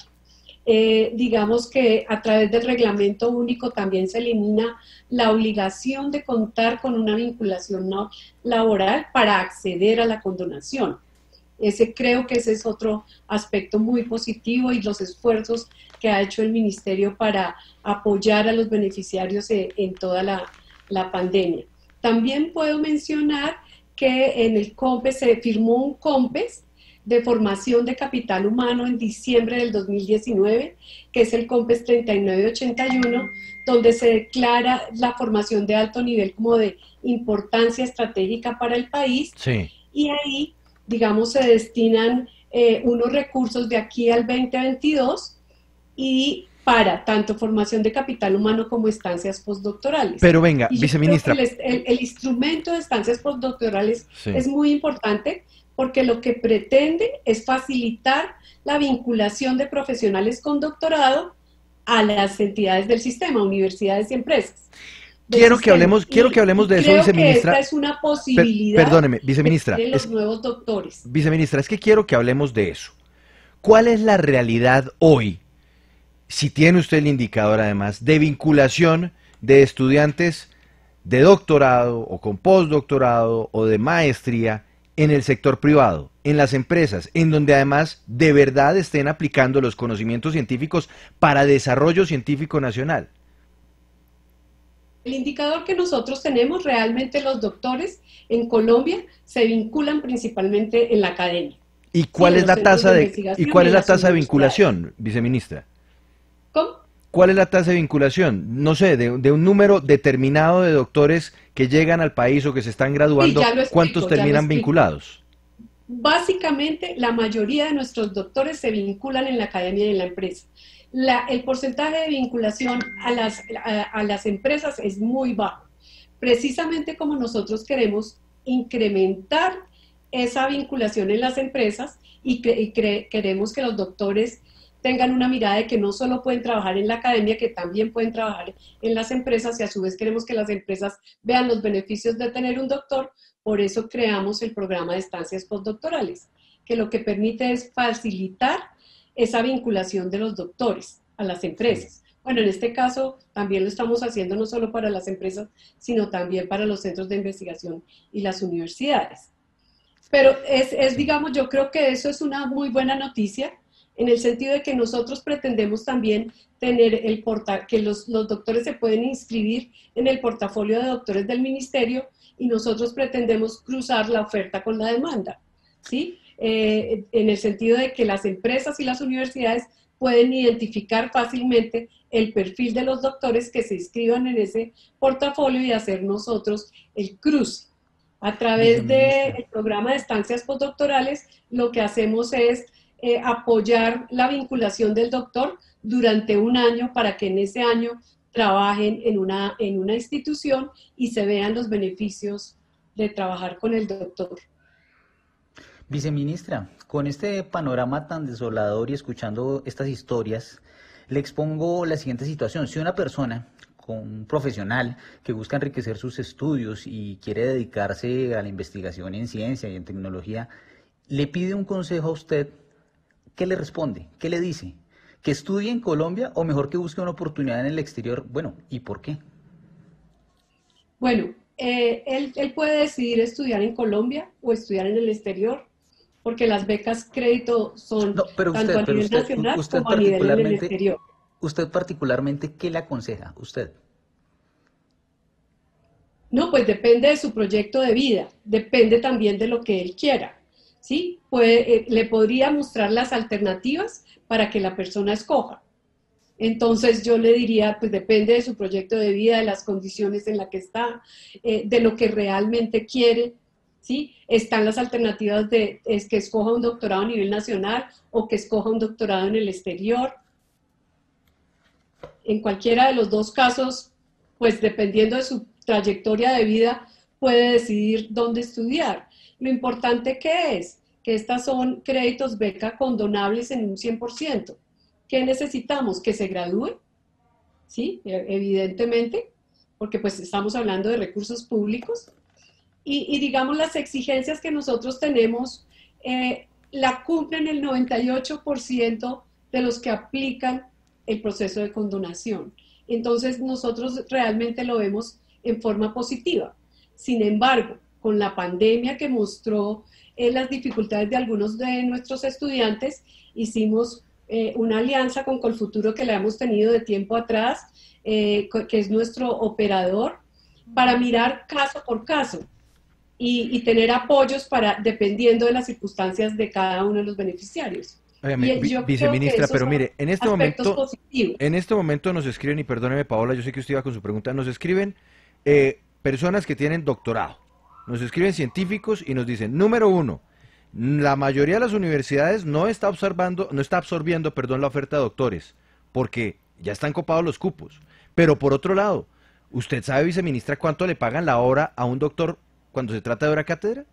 Digamos que a través del reglamento único también se elimina la obligación de contar con una vinculación no laboral para acceder a la condonación. Creo que ese es otro aspecto muy positivo, y los esfuerzos que ha hecho el Ministerio para apoyar a los beneficiarios en toda la pandemia. También puedo mencionar que en el COMPES se firmó un COMPES de formación de capital humano en diciembre del 2019, que es el COMPES 3981, donde se declara la formación de alto nivel como de importancia estratégica para el país. Sí. Y ahí, digamos, se destinan unos recursos de aquí al 2022 y para tanto formación de capital humano como estancias postdoctorales. Pero venga, viceministra. El instrumento de estancias postdoctorales Sí. es muy importante porque lo que pretende es facilitar la vinculación de profesionales con doctorado a las entidades del sistema, universidades y empresas. del quiero sistema. que hablemos de eso, creo viceministra. que esta es una posibilidad Perdóneme, viceministra. de los nuevos doctores. Viceministra, es que quiero que hablemos de eso. ¿Cuál es la realidad hoy, si tiene usted el indicador además, de vinculación de estudiantes de doctorado o con postdoctorado o de maestría en el sector privado, en las empresas, en donde además de verdad estén aplicando los conocimientos científicos para desarrollo científico nacional? El indicador que nosotros tenemos, realmente los doctores en Colombia se vinculan principalmente en la academia. ¿Y cuál es la tasa de investigación vinculación, viceministra? ¿Cómo? ¿Cuál es la tasa de vinculación? No sé, de un número determinado de doctores que llegan al país o que se están graduando, Sí, ya lo explico, ¿cuántos terminan vinculados? Básicamente, la mayoría de nuestros doctores se vinculan en la academia y en la empresa. El porcentaje de vinculación a las empresas es muy bajo. Precisamente como nosotros queremos incrementar esa vinculación en las empresas y queremos que los doctores tengan una mirada de que no solo pueden trabajar en la academia, que también pueden trabajar en las empresas, y a su vez queremos que las empresas vean los beneficios de tener un doctor. Por eso creamos el programa de estancias postdoctorales, que lo que permite es facilitar esa vinculación de los doctores a las empresas. Bueno, en este caso también lo estamos haciendo no solo para las empresas, sino también para los centros de investigación y las universidades. Pero digamos, yo creo que eso es una muy buena noticia, en el sentido de que nosotros pretendemos también tener que los doctores se pueden inscribir en el portafolio de doctores del ministerio, y nosotros pretendemos cruzar la oferta con la demanda, ¿sí? En el sentido de que las empresas y las universidades pueden identificar fácilmente el perfil de los doctores que se inscriban en ese portafolio y hacer nosotros el cruce. A través del programa de estancias postdoctorales, lo que hacemos es apoyar la vinculación del doctor durante un año, para que en ese año trabajen en una institución y se vean los beneficios de trabajar con el doctor. Viceministra, con este panorama tan desolador y escuchando estas historias, le expongo la siguiente situación. Si una persona, un profesional que busca enriquecer sus estudios y quiere dedicarse a la investigación en ciencia y en tecnología, le pide un consejo a usted, ¿qué le responde? ¿Qué le dice? ¿Que estudie en Colombia o mejor que busque una oportunidad en el exterior? Bueno, ¿y por qué? Bueno, él puede decidir estudiar en Colombia o estudiar en el exterior, porque las becas crédito son tanto a nivel nacional como a nivel en el exterior. ¿Usted particularmente qué le aconseja? ¿Usted? No, pues depende de su proyecto de vida, depende también de lo que él quiera, ¿sí? Le podría mostrar las alternativas para que la persona escoja. Entonces yo le diría, pues depende de su proyecto de vida, de las condiciones en las que está, de lo que realmente quiere, ¿sí? Están las alternativas es que escoja un doctorado a nivel nacional o que escoja un doctorado en el exterior. En cualquiera de los dos casos, pues dependiendo de su trayectoria de vida, puede decidir dónde estudiar. Lo importante que es que estas son créditos beca condonables en un 100%. ¿Qué necesitamos? Que se gradúe, ¿sí? Evidentemente, porque pues estamos hablando de recursos públicos. Y digamos, las exigencias que nosotros tenemos la cumplen el 98% de los que aplican el proceso de condonación. Entonces nosotros realmente lo vemos en forma positiva. Sin embargo, con la pandemia que mostró las dificultades de algunos de nuestros estudiantes, hicimos una alianza con Colfuturo, que la hemos tenido de tiempo atrás, que es nuestro operador, para mirar caso por caso y tener apoyos dependiendo de las circunstancias de cada uno de los beneficiarios. Viceministra, pero mire, en este momento nos escriben, y perdóneme Paola, yo sé que usted iba con su pregunta, nos escriben personas que tienen doctorado, nos escriben científicos y nos dicen, número uno, la mayoría de las universidades no está absorbiendo la oferta de doctores, porque ya están copados los cupos. Pero por otro lado, ¿usted sabe, viceministra, cuánto le pagan la hora a un doctor cuando se trata de hora cátedra?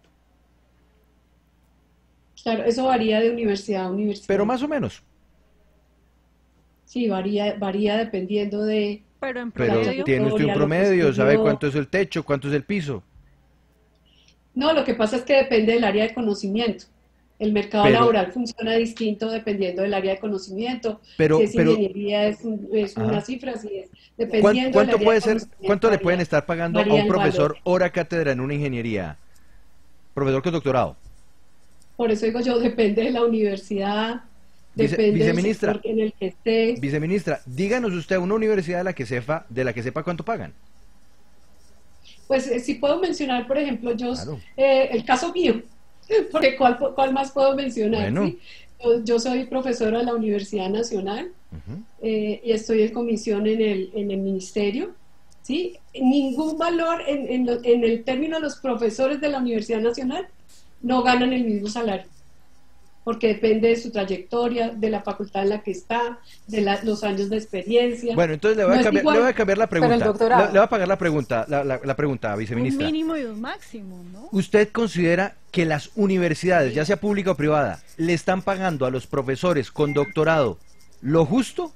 Claro, eso varía de universidad a universidad. Pero más o menos. Sí, varía dependiendo de Pero en Pero promedio, tiene usted un lo que promedio, ¿sabe estudió. cuánto es el techo, cuánto es el piso? No, lo que pasa es que depende del área de conocimiento. El mercado Pero, laboral funciona distinto dependiendo del área de conocimiento. Si es pero, ingeniería es una ajá. cifra, si es dependiendo del ¿Cuánto área puede de ser, conocimiento cuánto le pueden estar pagando a varía un el profesor valor. hora cátedra en una ingeniería? Profesor con doctorado. Por eso digo yo, depende de la universidad, depende del Viceministra, sector en el que esté. viceministra, díganos usted una universidad de la que sepa cuánto pagan. Pues si puedo mencionar, por ejemplo, Claro. el caso mío, porque ¿cuál más puedo mencionar? Bueno. ¿Sí? Yo soy profesora de la Universidad Nacional Ujú. y estoy en comisión en el ministerio. ¿Sí? Ningún valor en el término de los profesores de la Universidad Nacional no ganan el mismo salario, porque depende de su trayectoria, de la facultad en la que está, de los años de experiencia. Bueno, entonces No es le igual, voy a cambiar la Pero el pregunta. doctorado. Le voy a pagar la pregunta, la pregunta, un viceministra. mínimo y un máximo, ¿no? ¿Usted considera que las universidades, ya sea pública o privada, le están pagando a los profesores con doctorado lo justo?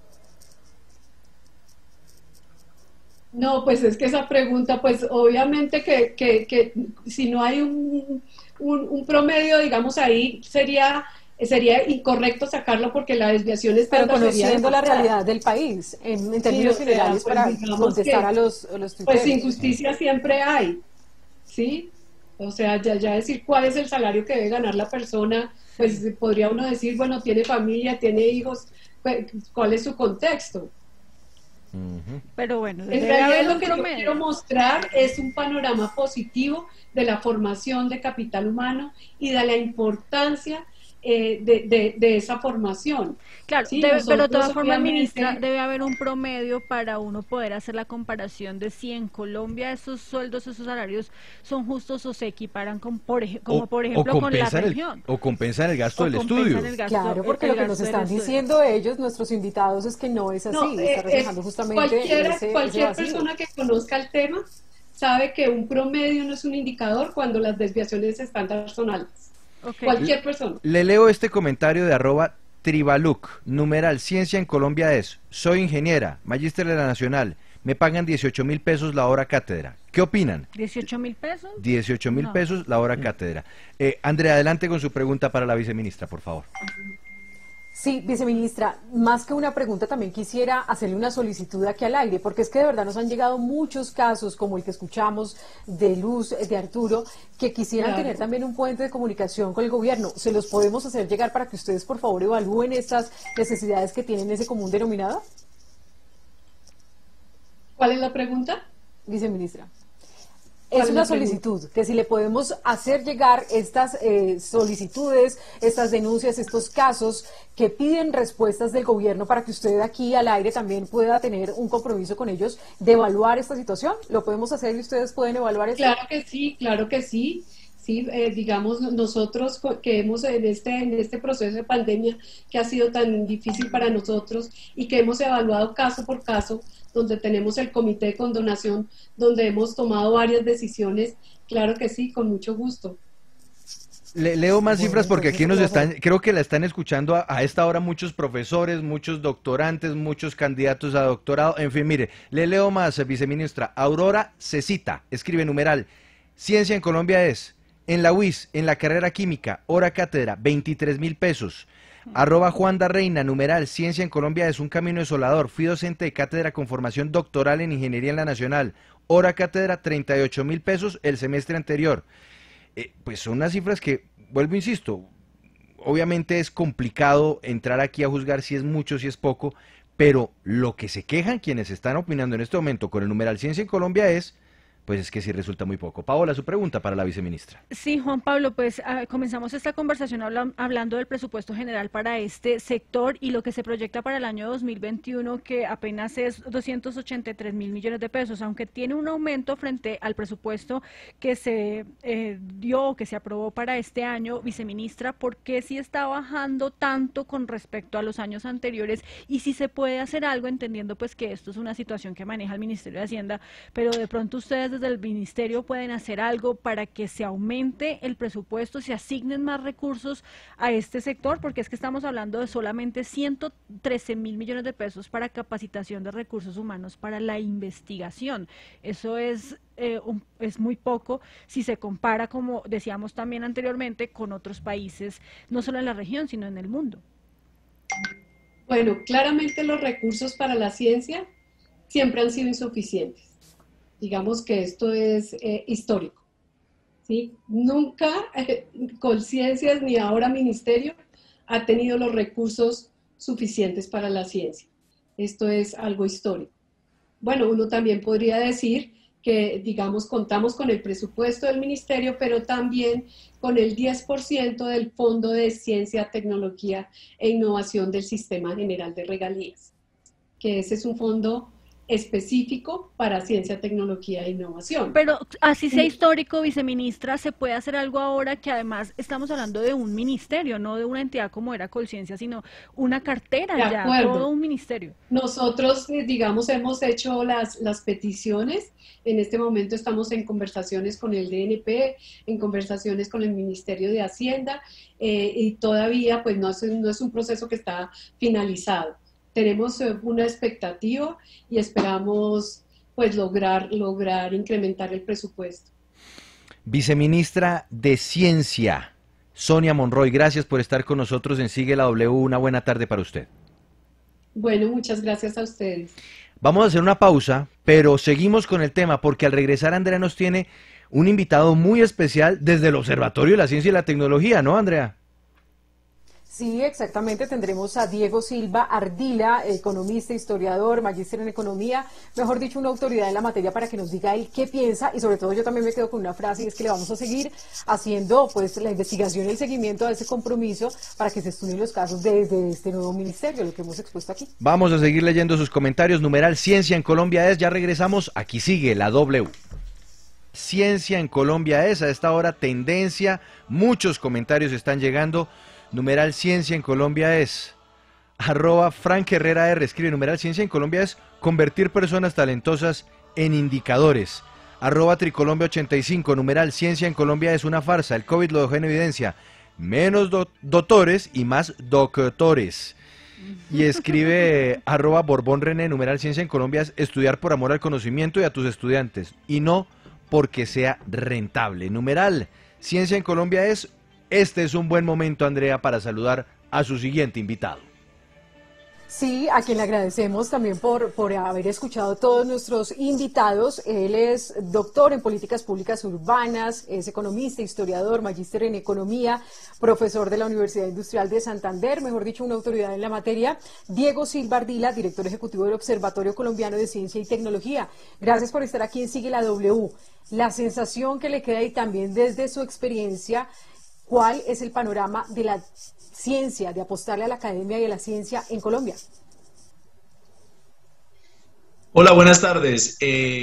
No, pues es que esa pregunta, pues obviamente que si no hay un promedio, digamos, ahí sería incorrecto sacarlo porque la desviación Pero estándar sería conociendo la demasiada. realidad del país, en Sí, términos o sea, generales, pues para digamos contestar que, a los pues criterios. injusticia siempre hay, ¿sí? O sea, ya decir cuál es el salario que debe ganar la persona, pues podría uno decir, bueno, tiene familia, tiene hijos, pues, ¿cuál es su contexto? Ujú. Pero bueno, En debe realidad haber lo un que yo promedio. quiero mostrar es un panorama positivo de la formación de capital humano y de la importancia de esa formación. Claro, Sí, pero de nosotros todas formas, obviamente, ministra, debe haber un promedio para uno poder hacer la comparación de si en Colombia esos sueldos, esos salarios son justos o se equiparan con, como por ejemplo con la región. O compensan el gasto O del compensan estudio. el gasto, Claro, porque lo que nos gasto del están estudio. diciendo ellos, nuestros invitados, es que no es así, no, está reflejando justamente ese cualquier vacío. persona que conozca el tema sabe que un promedio no es un indicador cuando las desviaciones estándar son altas. Ok. Cualquier persona. Le leo este comentario de @tribaluc, numeral, ciencia en Colombia es, soy ingeniera, magíster de la Nacional, me pagan 18.000 pesos la hora cátedra. ¿Qué opinan? 18.000 pesos. 18.000 No. pesos la hora cátedra. Andrea, adelante con su pregunta para la viceministra, por favor. Sí, viceministra, más que una pregunta, también quisiera hacerle una solicitud aquí al aire, porque es que de verdad nos han llegado muchos casos, como el que escuchamos de Luz, de Arturo, que quisieran Claro. tener también un puente de comunicación con el gobierno. ¿Se los podemos hacer llegar para que ustedes, por favor, evalúen estas necesidades que tienen ese común denominador? ¿Cuál es la pregunta? Viceministra. ¿Cuál Es es una la pregunta? solicitud, que si le podemos hacer llegar estas solicitudes, estas denuncias, estos casos que piden respuestas del gobierno para que usted aquí al aire también pueda tener un compromiso con ellos de evaluar esta situación. ¿Lo podemos hacer y ustedes pueden evaluar esto? Claro que sí, claro que sí. Sí, digamos, nosotros que hemos en este proceso de pandemia que ha sido tan difícil para nosotros y que hemos evaluado caso por caso, donde tenemos el comité de condonación, donde hemos tomado varias decisiones, claro que sí, con mucho gusto. Leo más Bueno, cifras porque aquí entonces, nos están, creo que la están escuchando a esta hora muchos profesores, muchos doctorantes, muchos candidatos a doctorado, en fin, mire, le leo más, viceministra. Aurora Cecita, escribe numeral, ciencia en Colombia es, en la UIS, en la carrera química, hora cátedra, 23.000 pesos. Juan da Reina, numeral, ciencia en Colombia es un camino desolador, fui docente de cátedra con formación doctoral en ingeniería en la Nacional, hora cátedra, 38.000 pesos el semestre anterior. Pues son unas cifras que, vuelvo, insisto, obviamente es complicado entrar aquí a juzgar si es mucho, si es poco, pero lo que se quejan quienes están opinando en este momento con el numeral ciencia en Colombia es, pues es que sí resulta muy poco. Paola, su pregunta para la viceministra. Sí, Juan Pablo, pues comenzamos esta conversación hablando del presupuesto general para este sector y lo que se proyecta para el año 2021, que apenas es 283.000 millones de pesos, aunque tiene un aumento frente al presupuesto que se dio, que se aprobó para este año. Viceministra, ¿por qué sí está bajando tanto con respecto a los años anteriores? Y si se puede hacer algo, entendiendo pues que esto es una situación que maneja el Ministerio de Hacienda, pero de pronto ustedes ustedes desde el ministerio pueden hacer algo para que se aumente el presupuesto, se asignen más recursos a este sector? Porque es que estamos hablando de solamente 113.000 millones de pesos para capacitación de recursos humanos para la investigación. Eso es muy poco si se compara, como decíamos también anteriormente, con otros países, no solo en la región, sino en el mundo. Bueno, claramente los recursos para la ciencia siempre han sido insuficientes. Digamos que esto es histórico, ¿sí? Nunca Colciencias ni ahora Ministerio ha tenido los recursos suficientes para la ciencia. Esto es algo histórico. Bueno, uno también podría decir que, digamos, contamos con el presupuesto del Ministerio, pero también con el 10% del Fondo de Ciencia, Tecnología e Innovación del Sistema General de Regalías, que ese es un fondo específico para ciencia, tecnología e innovación. Pero así sea histórico, viceministra, ¿se puede hacer algo ahora que además estamos hablando de un ministerio, no de una entidad como era Colciencia, sino una cartera ya, todo un ministerio? Nosotros, digamos, hemos hecho las peticiones. En este momento estamos en conversaciones con el DNP, en conversaciones con el Ministerio de Hacienda, y todavía pues no es un proceso que está finalizado. Tenemos una expectativa y esperamos pues lograr incrementar el presupuesto. Viceministra de Ciencia, Sonia Monroy, gracias por estar con nosotros en Sigue la W. Una buena tarde para usted. Bueno, muchas gracias a ustedes. Vamos a hacer una pausa, pero seguimos con el tema porque al regresar Andrea nos tiene un invitado muy especial desde el Observatorio de la Ciencia y la Tecnología, ¿no, Andrea? Sí, exactamente. Tendremos a Diego Silva Ardila, economista, historiador, magíster en economía, mejor dicho, una autoridad en la materia para que nos diga él qué piensa, y sobre todo yo también me quedo con una frase, y es que le vamos a seguir haciendo pues la investigación y el seguimiento a ese compromiso para que se estudien los casos desde este nuevo ministerio, lo que hemos expuesto aquí. Vamos a seguir leyendo sus comentarios. Numeral Ciencia en Colombia es, ya regresamos, aquí sigue la W. Ciencia en Colombia es, a esta hora tendencia, muchos comentarios están llegando. Numeral Ciencia en Colombia es, @Frank Herrera R, escribe, numeral Ciencia en Colombia es convertir personas talentosas en indicadores. @Tricolombia85, numeral Ciencia en Colombia es una farsa, el COVID lo dejó en evidencia, menos doctores y más doctores. Y escribe @Borbón René, numeral Ciencia en Colombia es estudiar por amor al conocimiento y a tus estudiantes, y no porque sea rentable. Numeral Ciencia en Colombia es, este es un buen momento, Andrea, para saludar a su siguiente invitado. Sí, a quien le agradecemos también por haber escuchado a todos nuestros invitados. Él es doctor en políticas públicas urbanas, es economista, historiador, magíster en economía, profesor de la Universidad Industrial de Santander, mejor dicho, una autoridad en la materia. Diego Silva Ardila, director ejecutivo del Observatorio Colombiano de Ciencia y Tecnología. Gracias por estar aquí en Sigue la W. La sensación que le queda y también desde su experiencia, ¿cuál es el panorama de la ciencia, de apostarle a la academia y a la ciencia en Colombia? Hola, buenas tardes.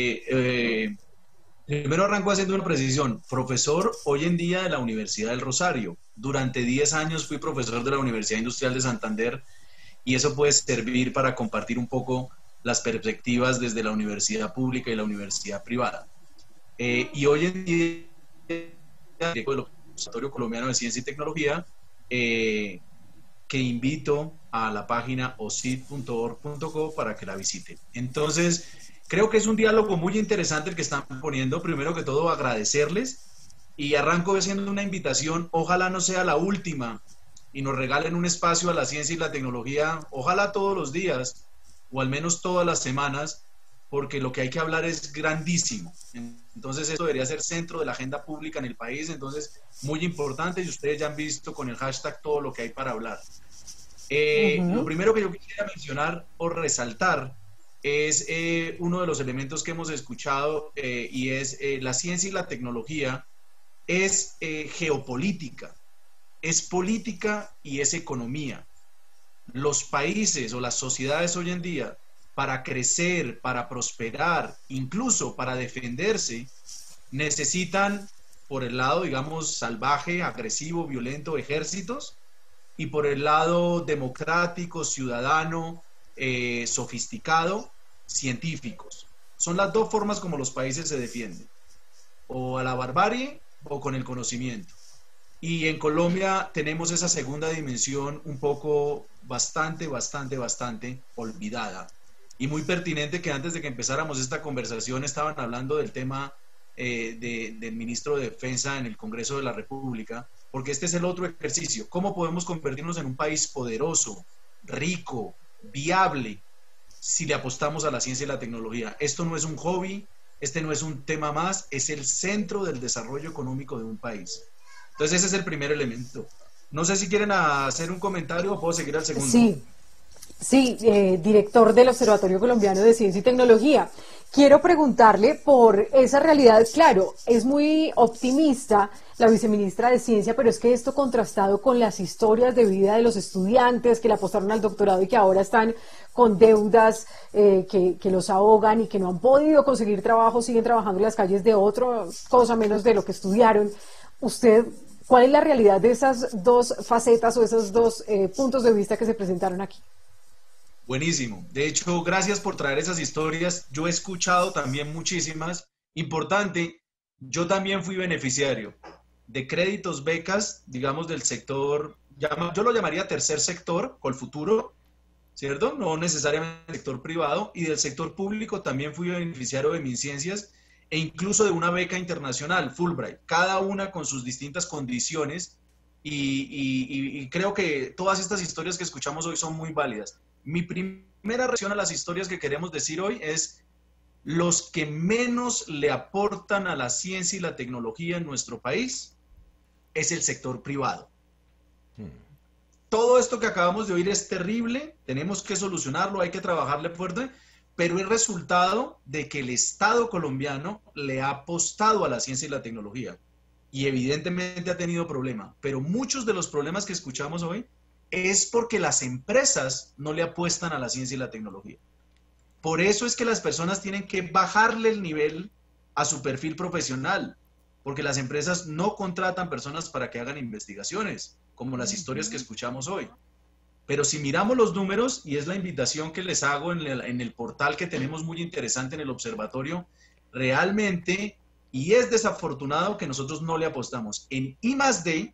Primero arranco haciendo una precisión. Profesor hoy en día de la Universidad del Rosario. Durante 10 años fui profesor de la Universidad Industrial de Santander, y eso puede servir para compartir un poco las perspectivas desde la universidad pública y la universidad privada. Y hoy en día del Observatorio Colombiano de Ciencia y Tecnología, que invito a la página ocid.org.co para que la visiten. Entonces, creo que es un diálogo muy interesante el que están poniendo. Primero que todo, agradecerles, y arranco haciendo una invitación, ojalá no sea la última, y nos regalen un espacio a la ciencia y la tecnología, ojalá todos los días, o al menos todas las semanas, porque lo que hay que hablar es grandísimo. Entonces esto debería ser centro de la agenda pública en el país, entonces muy importante, y ustedes ya han visto con el hashtag todo lo que hay para hablar. Lo primero que yo quisiera mencionar o resaltar es uno de los elementos que hemos escuchado, y es la ciencia y la tecnología es geopolítica, es política y es economía. Los países o las sociedades hoy en día, para crecer, para prosperar, incluso para defenderse, necesitan, por el lado, digamos, salvaje, agresivo, violento, ejércitos, y por el lado democrático, ciudadano, sofisticado, científicos. Son las dos formas como los países se defienden, o a la barbarie o con el conocimiento. Y en Colombia tenemos esa segunda dimensión un poco bastante olvidada. Y muy pertinente que antes de que empezáramos esta conversación estaban hablando del tema del ministro de Defensa en el Congreso de la República, porque este es el otro ejercicio. ¿Cómo podemos convertirnos en un país poderoso, rico, viable, si le apostamos a la ciencia y la tecnología? Esto no es un hobby, este no es un tema más, es el centro del desarrollo económico de un país. Entonces ese es el primer elemento. No sé si quieren hacer un comentario o puedo seguir al segundo. Sí, director del Observatorio Colombiano de Ciencia y Tecnología. Quiero preguntarle por esa realidad. Claro, es muy optimista la viceministra de Ciencia, pero es que esto contrastado con las historias de vida de los estudiantes que le apostaron al doctorado y que ahora están con deudas que los ahogan y que no han podido conseguir trabajo, siguen trabajando en las calles de otra cosa menos de lo que estudiaron. Usted, ¿cuál es la realidad de esas dos facetas o esos dos puntos de vista que se presentaron aquí? Buenísimo. De hecho, gracias por traer esas historias. Yo he escuchado también muchísimas. Importante, yo también fui beneficiario de créditos, becas, digamos, del sector, yo lo llamaría tercer sector, Colfuturo, ¿cierto? No necesariamente sector privado. Y del sector público también fui beneficiario de MinCiencias e incluso de una beca internacional, Fulbright, cada una con sus distintas condiciones. Y creo que todas estas historias que escuchamos hoy son muy válidas. Mi primera reacción a las historias que queremos decir hoy es: los que menos le aportan a la ciencia y la tecnología en nuestro país es el sector privado. Todo esto que acabamos de oír es terrible, tenemos que solucionarlo, hay que trabajarle fuerte, pero es resultado de que el Estado colombiano le ha apostado a la ciencia y la tecnología y evidentemente ha tenido problemas, pero muchos de los problemas que escuchamos hoy es porque las empresas no le apuestan a la ciencia y la tecnología. Por eso es que las personas tienen que bajarle el nivel a su perfil profesional, porque las empresas no contratan personas para que hagan investigaciones, como las historias que escuchamos hoy. Pero si miramos los números, y es la invitación que les hago en el portal que tenemos muy interesante en el observatorio, realmente, y es desafortunado que nosotros no le apostamos. En I+D,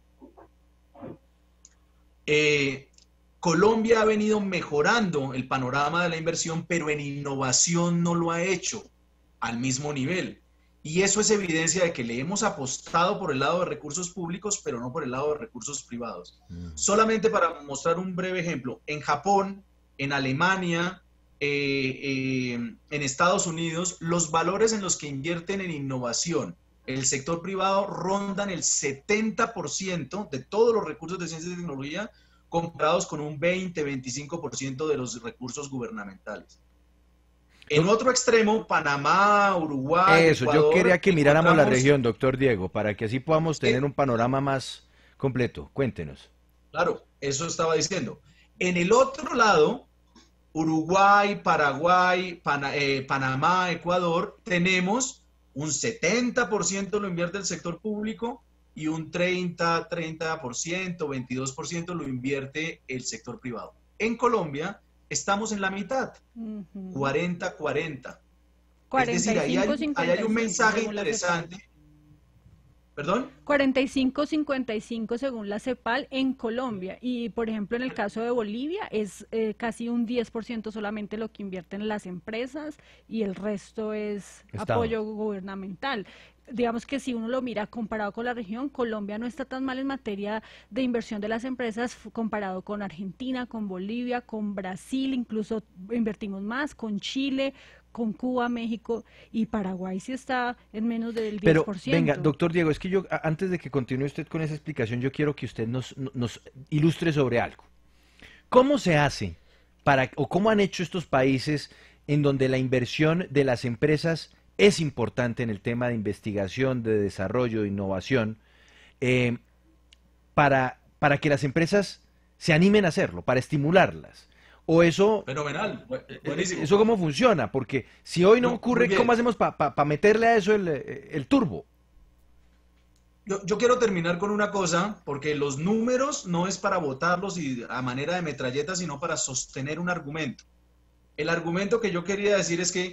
Colombia ha venido mejorando el panorama de la inversión, pero en innovación no lo ha hecho al mismo nivel. Y eso es evidencia de que le hemos apostado por el lado de recursos públicos, pero no por el lado de recursos privados. Solamente para mostrar un breve ejemplo, en Japón, en Alemania, en Estados Unidos, los valores en los que invierten en innovación el sector privado rondan el 70% de todos los recursos de ciencia y tecnología, comparados con un 20-25% de los recursos gubernamentales. En otro extremo, Panamá, Uruguay, Eso, Ecuador, yo quería que miráramos la región, doctor Diego, para que así podamos tener un panorama más completo. Cuéntenos. Claro, eso estaba diciendo. En el otro lado, Uruguay, Paraguay, Panamá, Ecuador, tenemos un 70% lo invierte el sector público y un 30%, 22% lo invierte el sector privado. En Colombia estamos en la mitad, 40-40. Es decir, ahí hay un mensaje interesante. ¿Perdón? 45-55 según la CEPAL en Colombia. Y, por ejemplo, en el caso de Bolivia es casi un 10% solamente lo que invierten las empresas y el resto es apoyo gubernamental. Digamos que si uno lo mira comparado con la región, Colombia no está tan mal en materia de inversión de las empresas comparado con Argentina, con Bolivia, con Brasil, incluso invertimos más, con Chile, con Cuba, México y Paraguay sí está en menos del 10%. Pero venga, doctor Diego, es que yo, antes de que continúe usted con esa explicación, yo quiero que usted nos ilustre sobre algo. ¿Cómo se hace o cómo han hecho estos países en donde la inversión de las empresas es importante en el tema de investigación, de desarrollo, de innovación, para que las empresas se animen a hacerlo, para estimularlas? O eso... Fenomenal, buenísimo. ¿Eso cómo funciona? Porque si hoy no ocurre, ¿cómo hacemos para meterle a eso el turbo? Yo quiero terminar con una cosa, porque los números no es para votarlos a manera de metralleta, sino para sostener un argumento. El argumento que yo quería decir es que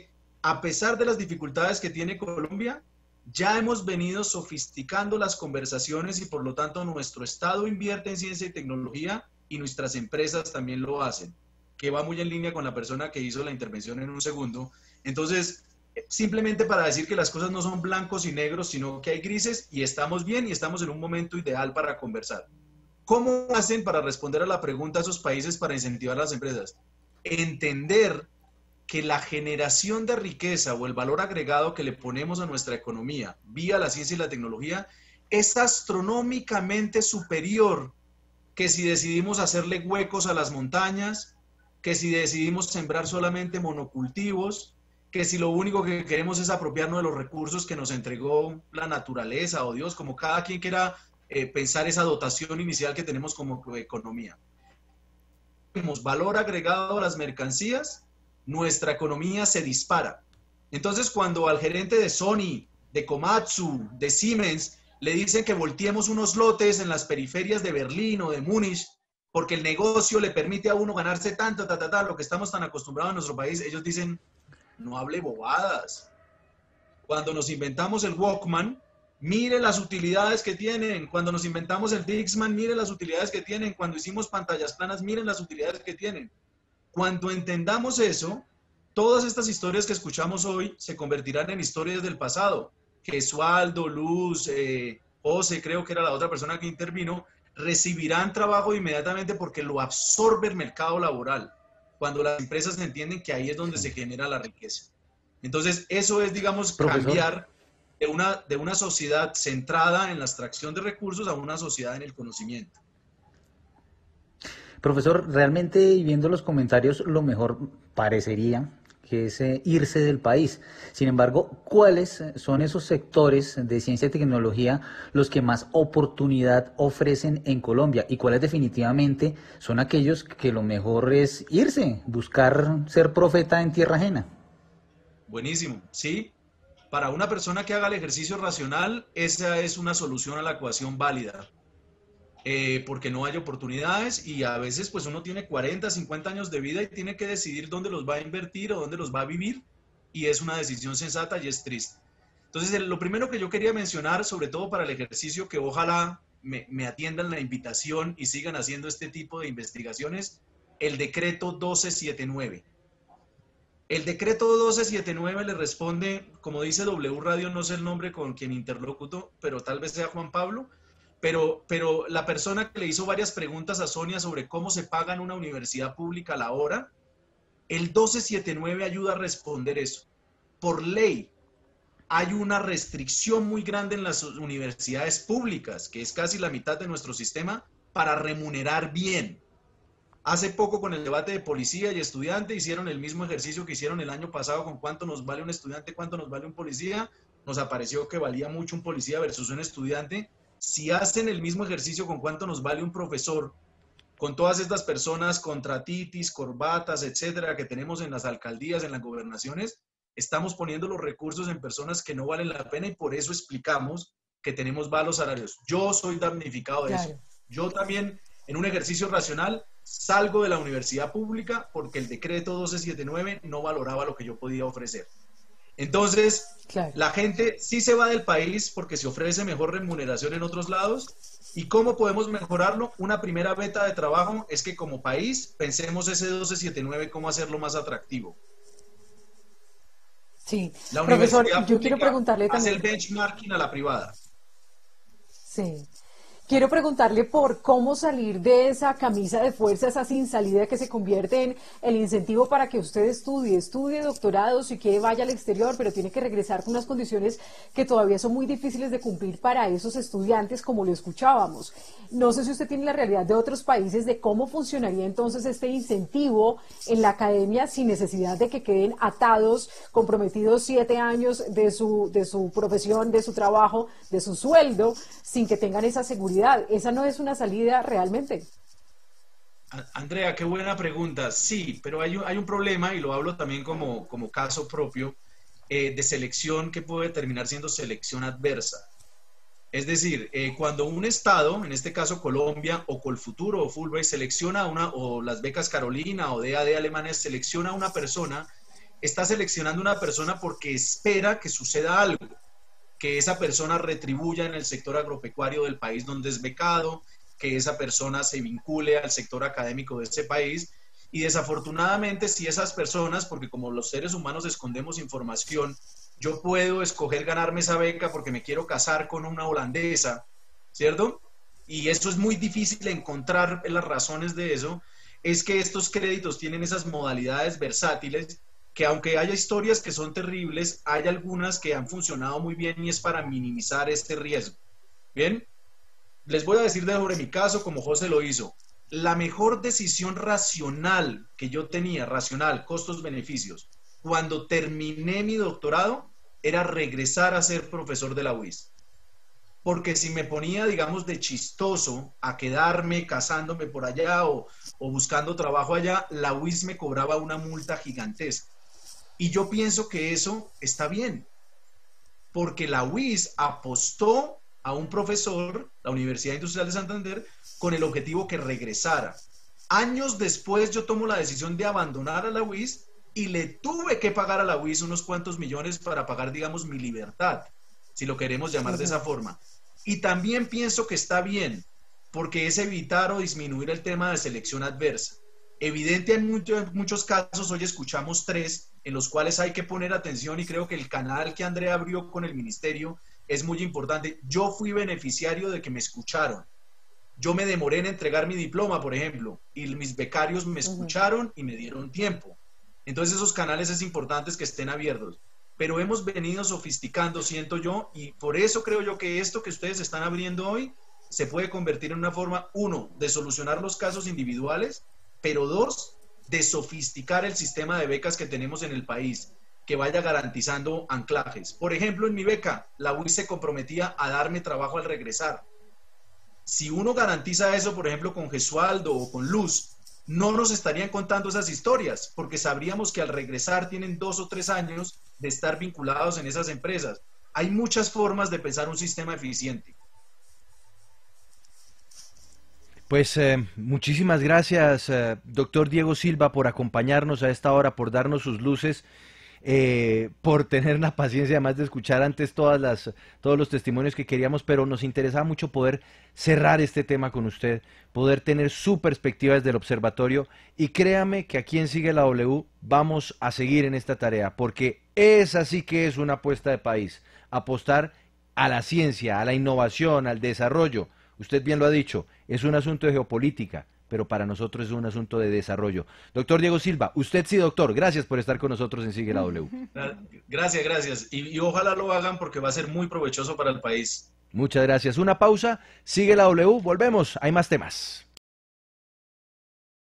a pesar de las dificultades que tiene Colombia, ya hemos venido sofisticando las conversaciones y por lo tanto nuestro Estado invierte en ciencia y tecnología y nuestras empresas también lo hacen, que va muy en línea con la persona que hizo la intervención en un segundo. Entonces, simplemente para decir que las cosas no son blancos y negros, sino que hay grises y estamos bien y estamos en un momento ideal para conversar. ¿Cómo hacen para responder a la pregunta a esos países para incentivar a las empresas? Entender que la generación de riqueza o el valor agregado que le ponemos a nuestra economía vía la ciencia y la tecnología es astronómicamente superior que si decidimos hacerle huecos a las montañas, que si decidimos sembrar solamente monocultivos, que si lo único que queremos es apropiarnos de los recursos que nos entregó la naturaleza o Dios, como cada quien quiera pensar esa dotación inicial que tenemos como economía. Tenemos valor agregado a las mercancías, nuestra economía se dispara. Entonces, cuando al gerente de Sony, de Komatsu, de Siemens, le dicen que volteemos unos lotes en las periferias de Berlín o de Múnich, porque el negocio le permite a uno ganarse tanto, lo que estamos tan acostumbrados en nuestro país, ellos dicen, no hable bobadas. Cuando nos inventamos el Walkman, mire las utilidades que tienen. Cuando nos inventamos el Dixman, mire las utilidades que tienen. Cuando hicimos pantallas planas, miren las utilidades que tienen. Cuando entendamos eso, todas estas historias que escuchamos hoy se convertirán en historias del pasado. Gesualdo, Luz, José, creo que era la otra persona que intervino, recibirán trabajo inmediatamente porque lo absorbe el mercado laboral. Cuando las empresas entienden que ahí es donde se genera la riqueza. Entonces, eso es, digamos, Profesor, cambiar de una sociedad centrada en la extracción de recursos a una sociedad en el conocimiento. profesor, realmente, y viendo los comentarios, lo mejor parecería que es irse del país. Sin embargo, ¿cuáles son esos sectores de ciencia y tecnología los que más oportunidad ofrecen en Colombia? ¿Y cuáles definitivamente son aquellos que lo mejor es irse, buscar ser profeta en tierra ajena? Buenísimo, sí. Para una persona que haga el ejercicio racional, esa es una solución a la ecuación válida. Porque no hay oportunidades y a veces pues uno tiene 40, 50 años de vida y tiene que decidir dónde los va a invertir o dónde los va a vivir y es una decisión sensata y es triste. Entonces lo primero que yo quería mencionar, sobre todo para el ejercicio, que ojalá me atiendan la invitación y sigan haciendo este tipo de investigaciones, el decreto 1279. El decreto 1279 le responde, como dice W Radio, no sé el nombre con quien interlocuto, pero tal vez sea Juan Pablo, pero la persona que le hizo varias preguntas a Sonia sobre cómo se paga en una universidad pública la hora, el 1279 ayuda a responder eso. Por ley, hay una restricción muy grande en las universidades públicas, que es casi la mitad de nuestro sistema, para remunerar bien. Hace poco con el debate de policía y estudiante hicieron el mismo ejercicio que hicieron el año pasado con cuánto nos vale un estudiante, cuánto nos vale un policía. Nos apareció que valía mucho un policía versus un estudiante. Si hacen el mismo ejercicio con cuánto nos vale un profesor, con todas estas personas contra titis, corbatas, etcétera, que tenemos en las alcaldías, en las gobernaciones, estamos poniendo los recursos en personas que no valen la pena y por eso explicamos que tenemos malos salarios. Yo soy damnificado de eso. Yo también, en un ejercicio racional, salgo de la universidad pública porque el decreto 1279 no valoraba lo que yo podía ofrecer. Entonces, la gente sí se va del país porque se ofrece mejor remuneración en otros lados. ¿Y cómo podemos mejorarlo? Una primera meta de trabajo es que como país pensemos ese 1279 cómo hacerlo más atractivo. Sí, la profesor, universidad yo quiero preguntarle hace también. el benchmarking a la privada. Sí. Quiero preguntarle por cómo salir de esa camisa de fuerza, esa sin salida que se convierte en el incentivo para que usted estudie doctorado, si quiere vaya al exterior, pero tiene que regresar con unas condiciones que todavía son muy difíciles de cumplir para esos estudiantes, como lo escuchábamos. No sé si usted tiene la realidad de otros países de cómo funcionaría entonces este incentivo en la academia sin necesidad de que queden atados, comprometidos 7 años de su profesión, de su trabajo, de su sueldo, sin que tengan esa seguridad. ¿Esa no es una salida realmente? Andrea, qué buena pregunta. Sí, pero hay un problema, y lo hablo también como caso propio, de selección que puede terminar siendo selección adversa. Es decir, cuando un Estado, en este caso Colombia, o Colfuturo, o Fulbright, selecciona o las becas Carolina, o DAD Alemania, selecciona a una persona está seleccionando una persona porque espera que suceda algo, que esa persona retribuya en el sector agropecuario del país donde es becado, que esa persona se vincule al sector académico de ese país. Y desafortunadamente, si esas personas, porque como los seres humanos escondemos información, yo puedo escoger ganarme esa beca porque me quiero casar con una holandesa, ¿cierto? Y eso es muy difícil encontrar las razones de eso, es que estos créditos tienen esas modalidades versátiles, que aunque haya historias que son terribles, hay algunas que han funcionado muy bien y es para minimizar este riesgo. Bien, les voy a decir sobre mi caso como José lo hizo. La mejor decisión racional que yo tenía, racional, costos-beneficios, cuando terminé mi doctorado, era regresar a ser profesor de la UIS. Porque si me ponía, digamos, de chistoso a quedarme casándome por allá o buscando trabajo allá, la UIS me cobraba una multa gigantesca. Y yo pienso que eso está bien, porque la UIS apostó a un profesor, la Universidad Industrial de Santander, con el objetivo que regresara. Años después yo tomo la decisión de abandonar a la UIS y le tuve que pagar a la UIS unos cuantos millones para pagar, digamos, mi libertad, si lo queremos llamar de esa forma. Y también pienso que está bien, porque es evitar o disminuir el tema de selección adversa. Evidente en muchos casos, hoy escuchamos 3, en los cuales hay que poner atención, y creo que el canal que Andrea abrió con el ministerio es muy importante. Yo fui beneficiario de que me escucharon. Yo me demoré en entregar mi diploma, por ejemplo, y mis becarios me escucharon y me dieron tiempo. Entonces esos canales es importante que estén abiertos. Pero hemos venido sofisticando, siento yo, y por eso creo yo que esto que ustedes están abriendo hoy se puede convertir en una forma, 1, de solucionar los casos individuales, pero 2, de sofisticar el sistema de becas que tenemos en el país, que vaya garantizando anclajes. Por ejemplo, en mi beca, la UIS se comprometía a darme trabajo al regresar. Si uno garantiza eso, por ejemplo, con Gesualdo o con Luz, no nos estarían contando esas historias, porque sabríamos que al regresar tienen 2 o 3 años de estar vinculados en esas empresas. Hay muchas formas de pensar un sistema eficiente. Pues muchísimas gracias, doctor Diego Silva, por acompañarnos a esta hora, por darnos sus luces, por tener la paciencia además de escuchar antes todos los testimonios que queríamos, pero nos interesaba mucho poder cerrar este tema con usted, poder tener su perspectiva desde el observatorio, y créame que aquí en Sigue la W vamos a seguir en esta tarea, porque esa sí que es una apuesta de país, apostar a la ciencia, a la innovación, al desarrollo. Usted bien lo ha dicho, es un asunto de geopolítica, pero para nosotros es un asunto de desarrollo. Doctor Diego Silva, usted sí, doctor, gracias por estar con nosotros en Sigue la W. Gracias. Y ojalá lo hagan porque va a ser muy provechoso para el país. Muchas gracias. Una pausa, Sigue la W, volvemos, hay más temas.